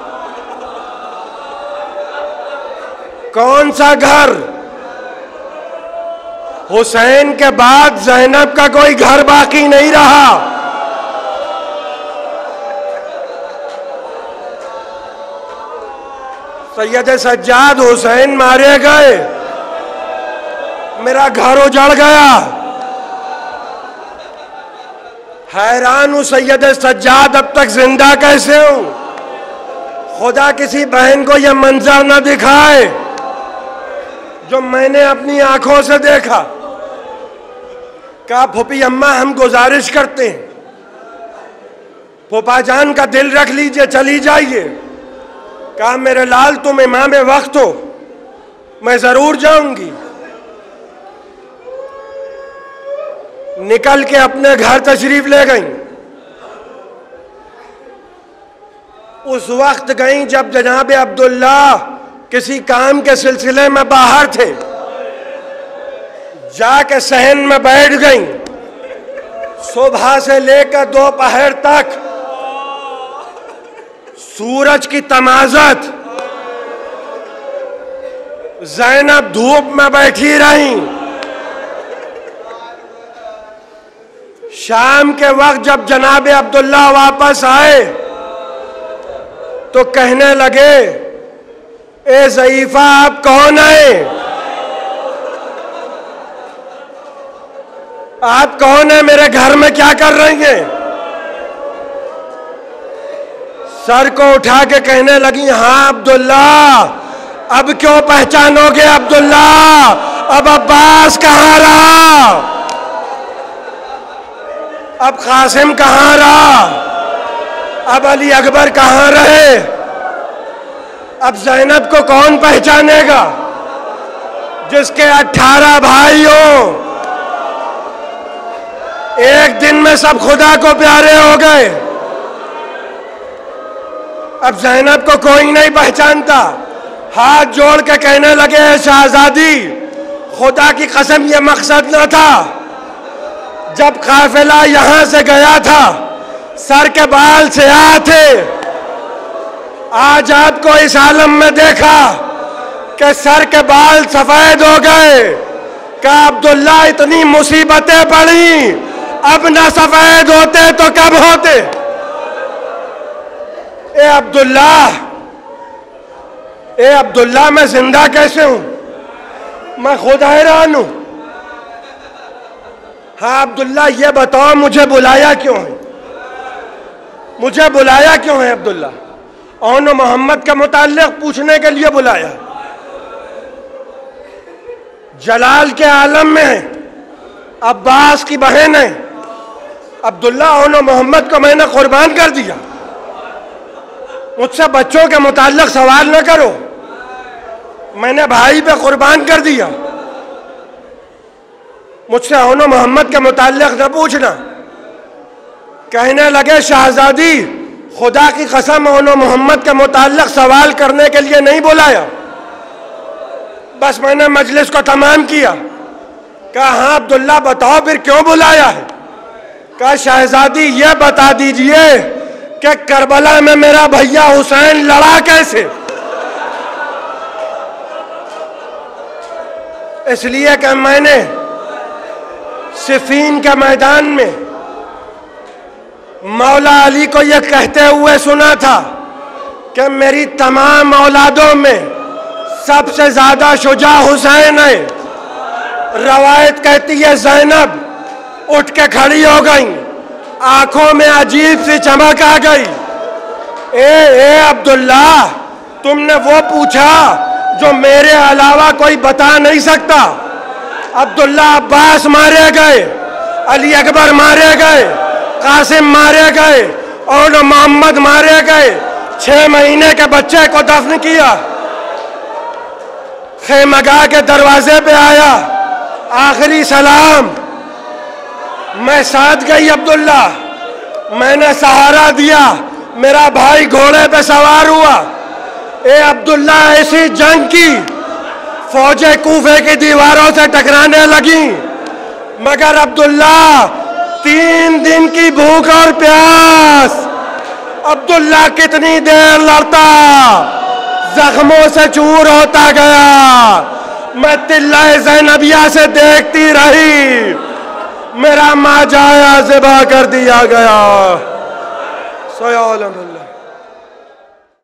کون سا گھر؟ حسین کے بعد زینب کا کوئی گھر باقی نہیں رہا. سید سجاد حسین مارے گئے، میرا گھر اجڑ گیا. حیران ہوں سید سجاد اب تک زندہ کیسے ہوں. خدا کسی بہن کو یہ منظر نہ دکھائے جو میں نے اپنی آنکھوں سے دیکھا. کہا پھوپھی اماں ہم گزارش کرتے ہیں پھوپھا جان کا دل رکھ لیجئے چلی جائیے. کہا میرے لال تم امام وقت ہو میں ضرور جاؤں گی. نکل کے اپنے گھر تشریف لے گئیں. اس وقت گئیں جب جناب عبداللہ کسی کام کے سلسلے میں باہر تھے. جا کے صحن میں بیٹھ گئیں. صبح سے لے کر دوپہر تک سورج کی تمازت زینب دھوپ میں بیٹھی رہیں. شام کے وقت جب جناب عبداللہ واپس آئے تو کہنے لگے اے ضعیفہ آپ کون ہیں؟ آپ کون ہیں؟ میرے گھر میں کیا کر رہی ہیں؟ سر کو اٹھا کے کہنے لگی ہاں عبداللہ اب کیوں پہچانو گے عبداللہ؟ اب عباس کہاں رہا؟ اب قاسم کہاں رہا؟ اب علی اکبر کہاں رہے؟ اب زینب کو کون پہچانے گا جس کے اٹھارہ بھائی ہوں؟ ایک دن میں سب خدا کو پیارے ہو گئے. اب زینب کو کوئی نہیں پہچانتا. ہاتھ جوڑ کے کہنے لگے شہزادی خدا کی قسم یہ مقصد نہ تھا. جب قافلہ یہاں سے گیا تھا سر کے بال سیاہ تھے. آج آپ کو اس عالم میں دیکھا کہ سر کے بال سفید ہو گئے. کہ عبداللہ اتنی مصیبتیں پڑیں اب نہ سفید ہوتے تو کب ہوتے؟ اے عبداللہ اے عبداللہ میں زندہ کیسے ہوں؟ میں خود حیران ہوں. ہاں عبداللہ یہ بتاؤ مجھے بلایا کیوں ہے؟ مجھے بلایا کیوں ہے عبداللہ؟ اون و محمد کے متعلق پوچھنے کے لیے بلایا. جلال کے عالم میں ہے عباس کی بہن ہے. عبداللہ اون و محمد کو میں نے قربان کر دیا. مجھ سے بچوں کے متعلق سوال نہ کرو. میں نے بھائی پہ قربان کر دیا. مجھ سے اون و محمد کے متعلق نہ پوچھنا. کہنے لگے شہزادی خدا کی قسم اون و محمد کے متعلق سوال کرنے کے لیے نہیں بلایا. بس میں نے مجلس کو تمام کیا. کہا ہاں عبداللہ بتاؤ پھر کیوں بلایا ہے؟ کہا شہزادی یہ بتا دیجئے کہ کربلا میں میرا بھیا حسین لڑا کیسے؟ اس لیے کہ میں نے صفین کے میدان میں مولا علی کو یہ کہتے ہوئے سنا تھا کہ میری تمام اولادوں میں سب سے زیادہ شجاع حسین ہے. روایت کہتی ہے زینب اٹھ کے کھڑی ہو گئی. آنکھوں میں عجیب سی چمک آ گئی. اے اے عبداللہ تم نے وہ پوچھا جو میرے علاوہ کوئی بتا نہیں سکتا. عبداللہ عباس مارے گئے, علی اکبر مارے گئے, قاسم مارے گئے اور محمد مارے گئے. چھ مہینے کے بچے کو دفن کیا. خیمگاہ کے دروازے پہ آیا, آخری سلام. میں ساتھ گئی عبداللہ, میں نے سہارا دیا, میرا بھائی گھوڑے پہ سوار ہوا. اے عبداللہ ایسی جنگ کی فوجیں کوفے کی دیواروں سے ٹکرانے لگیں, مگر عبداللہ تین دن کی بھوک اور پیاس. عبداللہ کتنی دیر لڑتا, زخموں سے چور ہوتا گیا. میں تلہ زینبیہ سے دیکھتی رہی, میرا ماں جایا ذبح کر دیا گیا. سویا الحمدللہ.